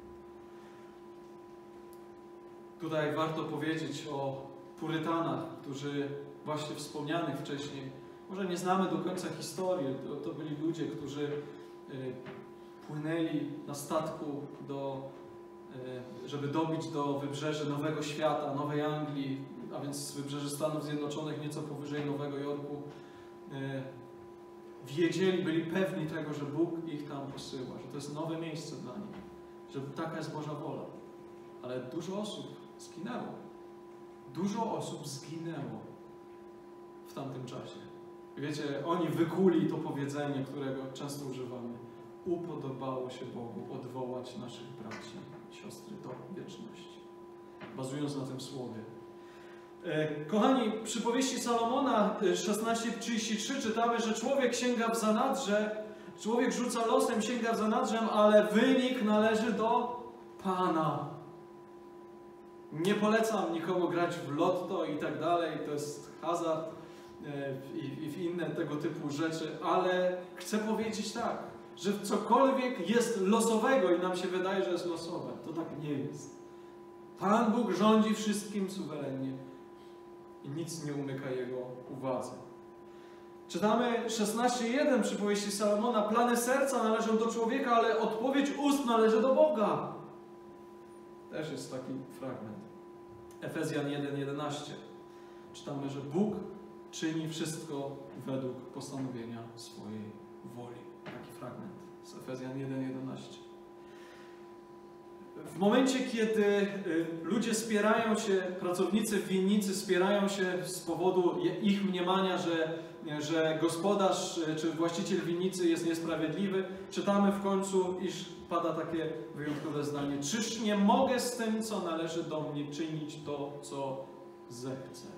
Tutaj warto powiedzieć o Purytanach, którzy właśnie wspomnianych wcześniej, może nie znamy do końca historii, to, to byli ludzie, którzy y, płynęli na statku, do, y, żeby dobić do wybrzeży Nowego Świata, Nowej Anglii, a więc z wybrzeży Stanów Zjednoczonych, nieco powyżej Nowego Jorku. Y, wiedzieli, byli pewni tego, że Bóg ich tam posyła, że to jest nowe miejsce dla nich, że taka jest Boża wola. Ale dużo osób zginęło. Dużo osób zginęło w tamtym czasie. I wiecie, oni wykuli to powiedzenie, którego często używamy. Upodobało się Bogu odwołać naszych braci i siostry do wieczności. Bazując na tym słowie. Kochani, przy powieści Salomona szesnaście trzydzieści trzy czytamy, że człowiek sięga w zanadrze, człowiek rzuca losem, sięga w zanadrzem, ale wynik należy do Pana. Nie polecam nikomu grać w lotto i tak dalej, to jest hazard i, i w inne tego typu rzeczy, ale chcę powiedzieć tak, że cokolwiek jest losowego i nam się wydaje, że jest losowe, to tak nie jest. Pan Bóg rządzi wszystkim suwerennie i nic nie umyka Jego uwadze. Czytamy szesnaście jeden przy powieści Salomona, plany serca należą do człowieka, ale odpowiedź ust należy do Boga. Też jest taki fragment. Efezjan jeden jedenaście. Czytamy, że Bóg czyni wszystko według postanowienia swojej woli. Taki fragment z Efezjan jeden jedenaście. W momencie, kiedy ludzie spierają się, pracownicy w winnicy spierają się z powodu ich mniemania, że, że gospodarz czy właściciel winnicy jest niesprawiedliwy, czytamy w końcu, iż pada takie wyjątkowe zdanie. Czyż nie mogę z tym, co należy do mnie, czynić to, co zechcę?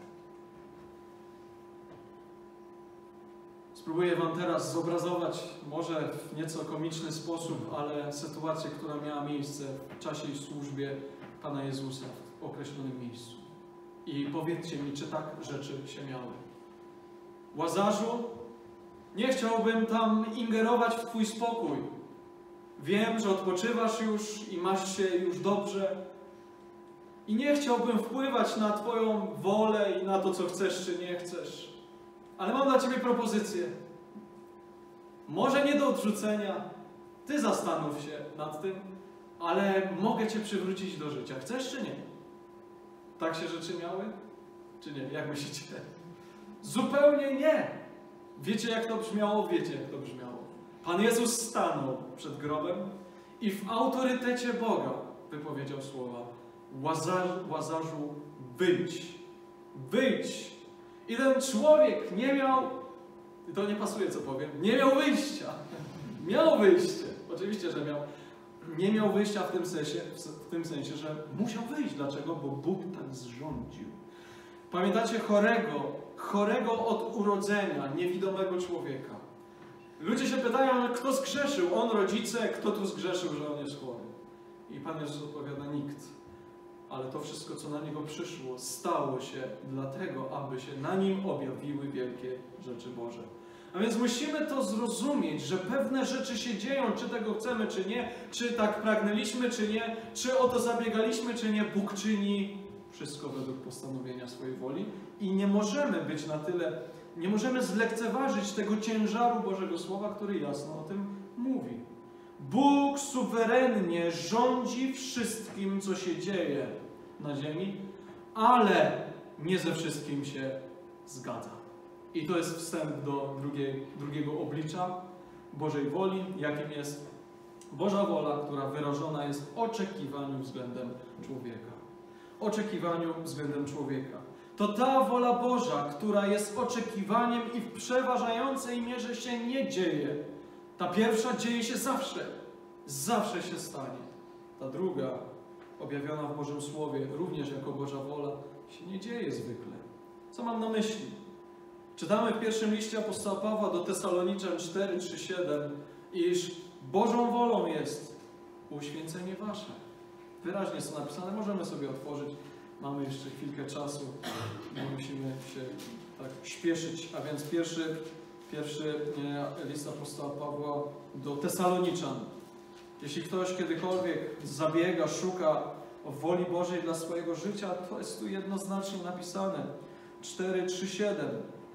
Spróbuję Wam teraz zobrazować, może w nieco komiczny sposób, ale sytuację, która miała miejsce w czasie i służbie Pana Jezusa w określonym miejscu. I powiedzcie mi, czy tak rzeczy się miały. Łazarzu, nie chciałbym tam ingerować w Twój spokój. Wiem, że odpoczywasz już i masz się już dobrze. I nie chciałbym wpływać na Twoją wolę i na to, co chcesz, czy nie chcesz. Ale mam dla Ciebie propozycję. Może nie do odrzucenia. Ty zastanów się nad tym, ale mogę Cię przywrócić do życia. Chcesz, czy nie? Tak się rzeczy miały? Czy nie? Jak myślicie? Zupełnie nie. Wiecie, jak to brzmiało? Wiecie, jak to brzmiało. Pan Jezus stanął przed grobem i w autorytecie Boga wypowiedział słowa: Łazarzu, Łazarzu, wyjdź. Wyjdź. I ten człowiek nie miał, i to nie pasuje, co powiem, nie miał wyjścia. Miał wyjście. Oczywiście, że miał. nie miał wyjścia w tym sensie, w tym sensie, że musiał wyjść. Dlaczego? Bo Bóg tak zrządził. Pamiętacie chorego, chorego od urodzenia, niewidomego człowieka. Ludzie się pytają, kto zgrzeszył? On, rodzice, kto tu zgrzeszył, że on jest chory? I Pan Jezus odpowiada, nikt. Ale to wszystko, co na Niego przyszło, stało się dlatego, aby się na Nim objawiły wielkie rzeczy Boże. A więc musimy to zrozumieć, że pewne rzeczy się dzieją, czy tego chcemy, czy nie, czy tak pragnęliśmy, czy nie, czy o to zabiegaliśmy, czy nie. Bóg czyni wszystko według postanowienia swojej woli i nie możemy być na tyle, nie możemy zlekceważyć tego ciężaru Bożego Słowa, który jasno o tym mówi. Bóg suwerennie rządzi wszystkim, co się dzieje na ziemi, ale nie ze wszystkim się zgadza. I to jest wstęp do drugiej, drugiego oblicza Bożej woli, jakim jest Boża wola, która wyrażona jest w oczekiwaniu względem człowieka. Oczekiwaniu względem człowieka. To ta wola Boża, która jest oczekiwaniem i w przeważającej mierze się nie dzieje. Ta pierwsza dzieje się zawsze. Zawsze się stanie. Ta druga, objawiona w Bożym Słowie, również jako Boża wola, się nie dzieje zwykle. Co mam na myśli? Czytamy w pierwszym liście apostoła Pawła do Tesaloniczan cztery, trzy, siedem, iż Bożą wolą jest uświęcenie wasze. Wyraźnie jest to napisane, możemy sobie otworzyć. Mamy jeszcze chwilkę czasu, nie musimy się tak śpieszyć. A więc pierwszy, pierwszy list apostoła Pawła do Tesaloniczan. Jeśli ktoś kiedykolwiek zabiega, szuka o woli Bożej dla swojego życia, to jest tu jednoznacznie napisane. cztery, trzy, siedem.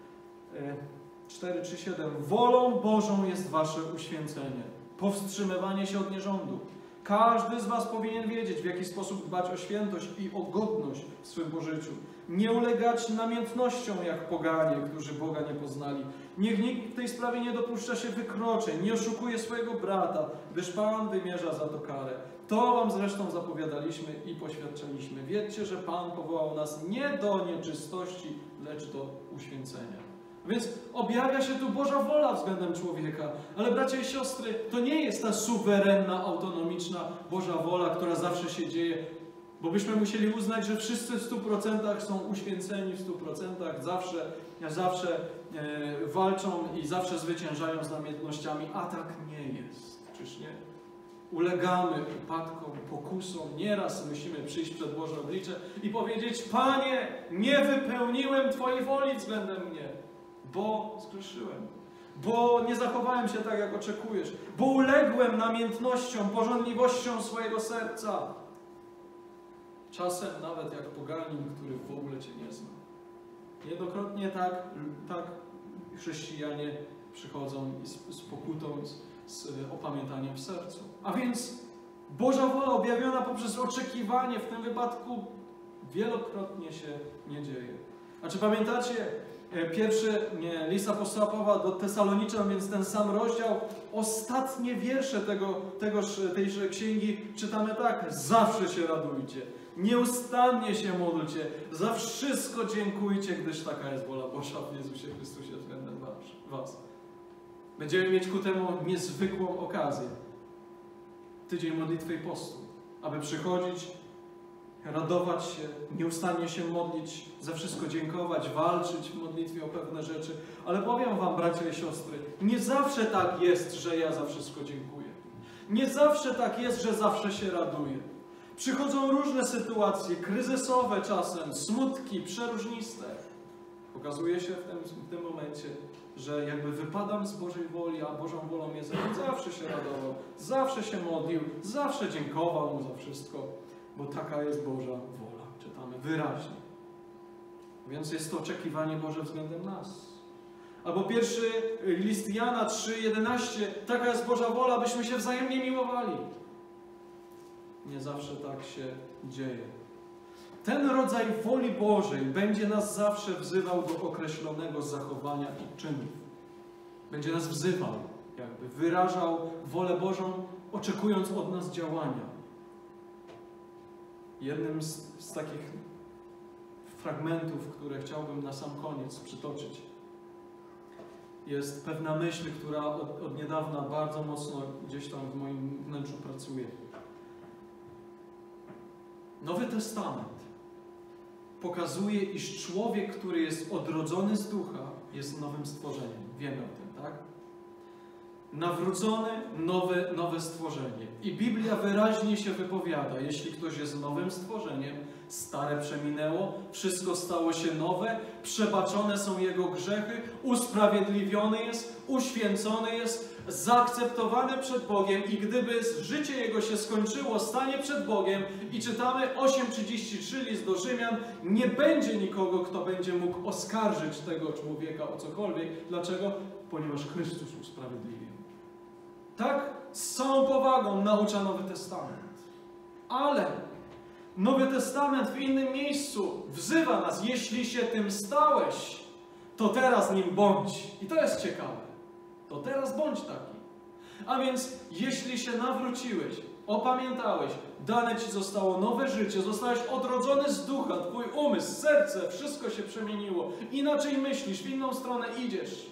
cztery, trzy, siedem. Wolą Bożą jest wasze uświęcenie, powstrzymywanie się od nierządu. Każdy z was powinien wiedzieć, w jaki sposób dbać o świętość i o godność w swym pożyciu. Nie ulegać namiętnościom jak poganie, którzy Boga nie poznali. Niech nikt w tej sprawie nie dopuszcza się wykroczeń, nie oszukuje swojego brata, gdyż Pan wymierza za to karę. To wam zresztą zapowiadaliśmy i poświadczaliśmy. Wiedzcie, że Pan powołał nas nie do nieczystości, lecz do uświęcenia. Więc objawia się tu Boża wola względem człowieka. Ale bracia i siostry, to nie jest ta suwerenna, autonomiczna Boża wola, która zawsze się dzieje, bo byśmy musieli uznać, że wszyscy w stu procentach są uświęceni w stu procentach, zawsze, zawsze e, walczą i zawsze zwyciężają z namiętnościami, a tak nie jest. Czyż nie? Ulegamy upadkom, pokusom. Nieraz musimy przyjść przed Boże oblicze i powiedzieć: Panie, nie wypełniłem Twojej woli względem mnie, bo zgrzeszyłem, bo nie zachowałem się tak, jak oczekujesz, bo uległem namiętnościom, pożądliwościom swojego serca. Czasem nawet jak poganin, który w ogóle Cię nie zna. Niejednokrotnie tak, tak chrześcijanie przychodzą z, z pokutą, z, z opamiętaniem w sercu. A więc Boża wola objawiona poprzez oczekiwanie w tym wypadku wielokrotnie się nie dzieje. A czy pamiętacie pierwszy nie, list apostoła Pawła do Tesaloniczan, więc ten sam rozdział, ostatnie wiersze tego, tegoż, tejże księgi czytamy tak: zawsze się radujcie, nieustannie się módlcie, za wszystko dziękujcie, gdyż taka jest wola Boża w Jezusie Chrystusie względem was. Będziemy mieć ku temu niezwykłą okazję. Tydzień modlitwy i postu, aby przychodzić, radować się, nieustannie się modlić, za wszystko dziękować, walczyć w modlitwie o pewne rzeczy. Ale powiem wam, bracia i siostry, nie zawsze tak jest, że ja za wszystko dziękuję. Nie zawsze tak jest, że zawsze się raduję. Przychodzą różne sytuacje, kryzysowe czasem, smutki, przeróżniste. Okazuje się w tym, w tym momencie, że jakby wypadam z Bożej woli, a Bożą wolą jest, że zawsze się radował, zawsze się modlił, zawsze dziękował Mu za wszystko, bo taka jest Boża wola. Czytamy wyraźnie. Więc jest to oczekiwanie Boże względem nas. Albo pierwszy list Jana trzy, jedenaście. Taka jest Boża wola, byśmy się wzajemnie miłowali. Nie zawsze tak się dzieje. Ten rodzaj woli Bożej będzie nas zawsze wzywał do określonego zachowania i czynów. Będzie nas wzywał, jakby wyrażał wolę Bożą, oczekując od nas działania. Jednym z, z takich fragmentów, które chciałbym na sam koniec przytoczyć, jest pewna myśl, która od, od niedawna bardzo mocno gdzieś tam w moim wnętrzu pracuje. Nowy Testament pokazuje, iż człowiek, który jest odrodzony z ducha, jest nowym stworzeniem. Wiemy o tym, tak? Nawrócone, nowe, nowe stworzenie. I Biblia wyraźnie się wypowiada, jeśli ktoś jest nowym stworzeniem, stare przeminęło, wszystko stało się nowe, przebaczone są jego grzechy, usprawiedliwiony jest, uświęcony jest, zaakceptowany przed Bogiem i gdyby życie jego się skończyło, stanie przed Bogiem i czytamy osiem trzydzieści trzy list do Rzymian, nie będzie nikogo, kto będzie mógł oskarżyć tego człowieka o cokolwiek. Dlaczego? Ponieważ Chrystus usprawiedliwił. Tak, z całą powagą naucza Nowy Testament. Ale Nowy Testament w innym miejscu wzywa nas, jeśli się tym stałeś, to teraz nim bądź. I to jest ciekawe. To teraz bądź taki. A więc, jeśli się nawróciłeś, opamiętałeś, dane ci zostało nowe życie, zostałeś odrodzony z ducha, twój umysł, serce, wszystko się przemieniło. Inaczej myślisz, w inną stronę idziesz.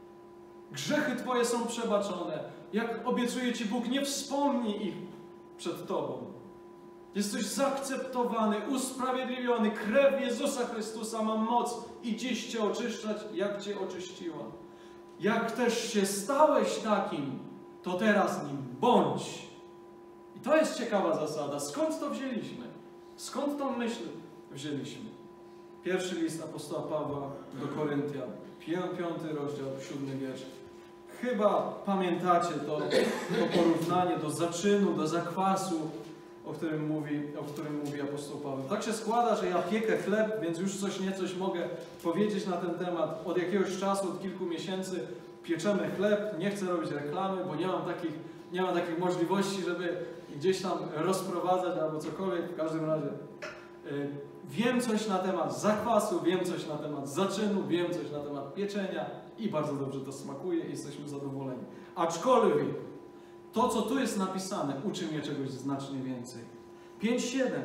Grzechy twoje są przebaczone. Jak obiecuje ci Bóg, nie wspomnij ich przed tobą. Jesteś zaakceptowany, usprawiedliwiony. Krew Jezusa Chrystusa ma moc i dziś cię oczyszczać, jak cię oczyściła. Jak też się stałeś takim, to teraz nim bądź. I to jest ciekawa zasada. Skąd to wzięliśmy? Skąd tą myśl wzięliśmy? Pierwszy list apostoła Pawła do Koryntian, piąty rozdział, siódmy wiersz. Chyba pamiętacie to, to porównanie do zaczynu, do zakwasu, o którym mówi, o którym mówi apostoł Paweł. Tak się składa, że ja piekę chleb, więc już coś niecoś mogę powiedzieć na ten temat. Od jakiegoś czasu, od kilku miesięcy pieczemy chleb. Nie chcę robić reklamy, bo nie mam takich, nie mam takich możliwości, żeby gdzieś tam rozprowadzać albo cokolwiek. W każdym razie yy, wiem coś na temat zakwasu, wiem coś na temat zaczynu, wiem coś na temat pieczenia i bardzo dobrze to smakuje i jesteśmy zadowoleni. Aczkolwiek to, co tu jest napisane, uczy mnie czegoś znacznie więcej. pięć siedem.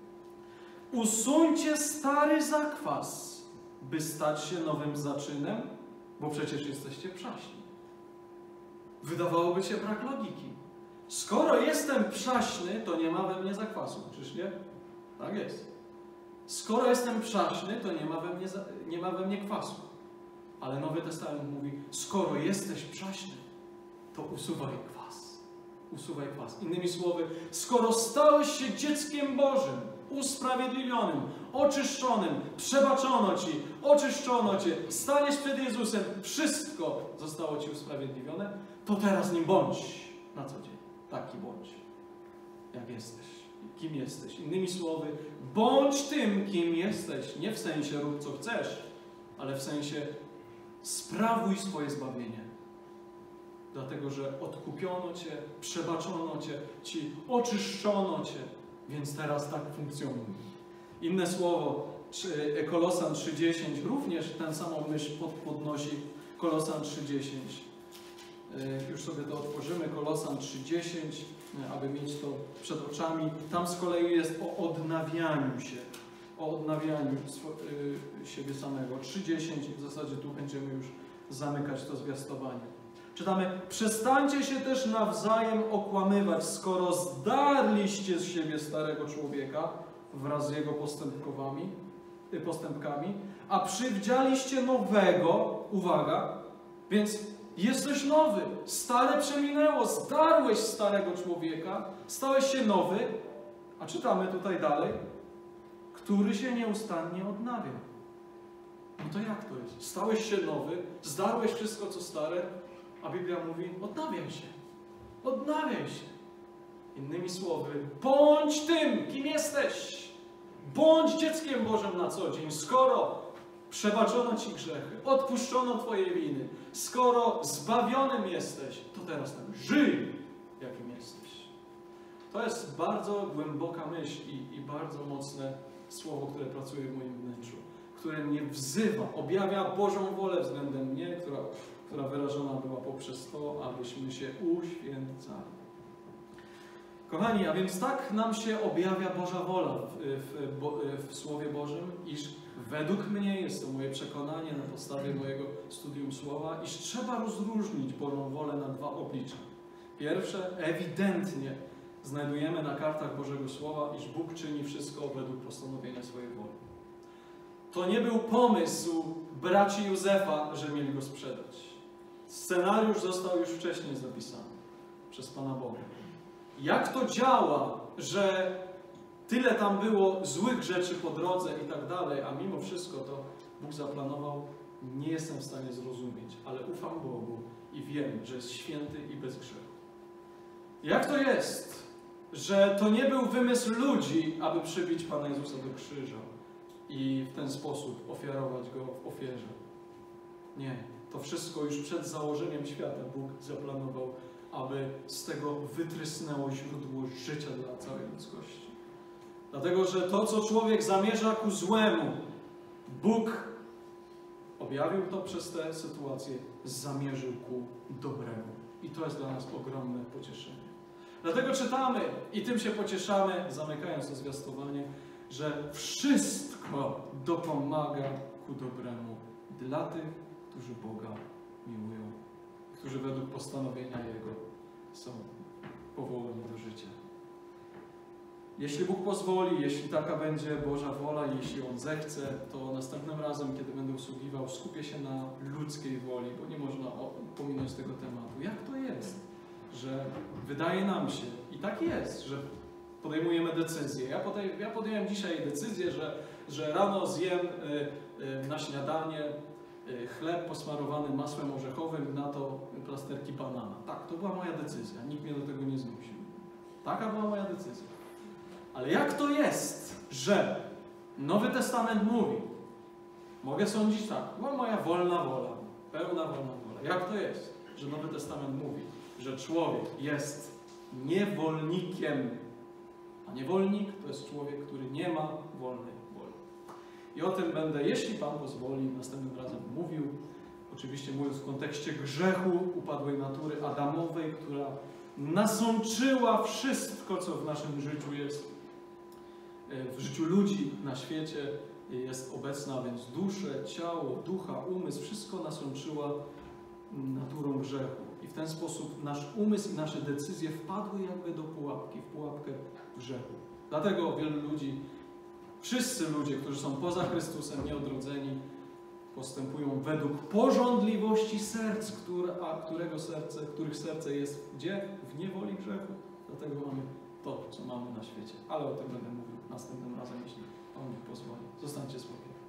Usuńcie stary zakwas, by stać się nowym zaczynem, bo przecież jesteście przaśni. Wydawałoby się brak logiki. Skoro jestem przaśny, to nie ma we mnie zakwasu, czyż nie? Tak jest. Skoro jestem przaśny, to nie ma we mnie, nie ma we mnie kwasu. Ale Nowy Testament mówi, skoro jesteś przaśny, to usuwaj kwas. Usuwaj kwas. Innymi słowy, skoro stałeś się dzieckiem Bożym, usprawiedliwionym, oczyszczonym, przebaczono ci, oczyszczono cię, staniesz przed Jezusem, wszystko zostało ci usprawiedliwione, to teraz nim bądź na co dzień. Taki bądź, jak jesteś. Kim jesteś. Innymi słowy, bądź tym, kim jesteś. Nie w sensie rób co chcesz, ale w sensie sprawuj swoje zbawienie. Dlatego, że odkupiono cię, przebaczono cię, ci oczyszczono cię, więc teraz tak funkcjonuje. Inne słowo, Kolosan trzy dziesięć również tę samą myśl podnosi. Kolosan trzy dziesięć. Już sobie to otworzymy. Kolosan trzy dziesięć, aby mieć to przed oczami. Tam z kolei jest o odnawianiu się. O odnawianiu siebie samego. trzy dziesięć i w zasadzie tu będziemy już zamykać to zwiastowanie. Czytamy, przestańcie się też nawzajem okłamywać, skoro zdarliście z siebie starego człowieka wraz z jego postępkami, postępkami, a przywdzialiście nowego, uwaga, więc jesteś nowy, stare przeminęło, zdarłeś starego człowieka, stałeś się nowy, a czytamy tutaj dalej, który się nieustannie odnawia. No to jak to jest? Stałeś się nowy, zdarłeś wszystko co stare, a Biblia mówi, odnawiaj się. Odnawiaj się. Innymi słowy, bądź tym, kim jesteś. Bądź dzieckiem Bożym na co dzień. Skoro przebaczono ci grzechy, odpuszczono twoje winy, skoro zbawionym jesteś, to teraz tak żyj, jakim jesteś. To jest bardzo głęboka myśl i, i bardzo mocne słowo, które pracuje w moim wnętrzu, które mnie wzywa, objawia Bożą wolę względem mnie, która która wyrażona była poprzez to, abyśmy się uświęcali. Kochani, a więc tak nam się objawia Boża wola w, w, w Słowie Bożym, iż według mnie, jest to moje przekonanie na podstawie mojego studium Słowa, iż trzeba rozróżnić Bożą wolę na dwa oblicza. Pierwsze, ewidentnie znajdujemy na kartach Bożego Słowa, iż Bóg czyni wszystko według postanowienia swojej woli. To nie był pomysł braci Józefa, że mieli go sprzedać. Scenariusz został już wcześniej zapisany przez Pana Boga. Jak to działa, że tyle tam było złych rzeczy po drodze i tak dalej, a mimo wszystko to Bóg zaplanował, nie jestem w stanie zrozumieć, ale ufam Bogu i wiem, że jest święty i bez grzechu. Jak to jest, że to nie był wymysł ludzi, aby przybić Pana Jezusa do krzyża i w ten sposób ofiarować Go w ofierze? Nie. To wszystko już przed założeniem świata Bóg zaplanował, aby z tego wytrysnęło źródło życia dla całej ludzkości. Dlatego, że to, co człowiek zamierza ku złemu, Bóg objawił to przez tę sytuację, zamierzył ku dobremu. I to jest dla nas ogromne pocieszenie. Dlatego czytamy i tym się pocieszamy, zamykając to zwiastowanie, że wszystko dopomaga ku dobremu dla tych, którzy Boga miłują, którzy według postanowienia Jego są powołani do życia. Jeśli Bóg pozwoli, jeśli taka będzie Boża wola, jeśli On zechce, to następnym razem, kiedy będę usługiwał, skupię się na ludzkiej woli, bo nie można pominąć tego tematu. Jak to jest, że wydaje nam się, i tak jest, że podejmujemy decyzję. Ja, podej ja podjąłem dzisiaj decyzję, że, że rano zjem y, y, na śniadanie chleb posmarowany masłem orzechowym, na to plasterki banana. Tak, to była moja decyzja. Nikt mnie do tego nie zmusił. Taka była moja decyzja. Ale jak to jest, że Nowy Testament mówi, mogę sądzić tak, była moja wolna wola, pełna wolna wola. Jak to jest, że Nowy Testament mówi, że człowiek jest niewolnikiem, a niewolnik to jest człowiek, który nie ma wolnej woli. I o tym będę, jeśli Pan pozwoli, następnym razem mówił. Oczywiście mówiąc w kontekście grzechu, upadłej natury adamowej, która nasączyła wszystko, co w naszym życiu jest, w życiu ludzi na świecie jest obecna, więc duszę, ciało, ducha, umysł, wszystko nasączyła naturą grzechu. I w ten sposób nasz umysł i nasze decyzje wpadły jakby do pułapki, w pułapkę grzechu. Dlatego wielu ludzi, wszyscy ludzie, którzy są poza Chrystusem, nieodrodzeni, postępują według pożądliwości serc, które, a którego serce, których serce jest gdzie? W niewoli grzechu. Dlatego mamy to, co mamy na świecie. Ale o tym będę mówił następnym razem, jeśli Pan mi pozwoli. Zostańcie spokojni.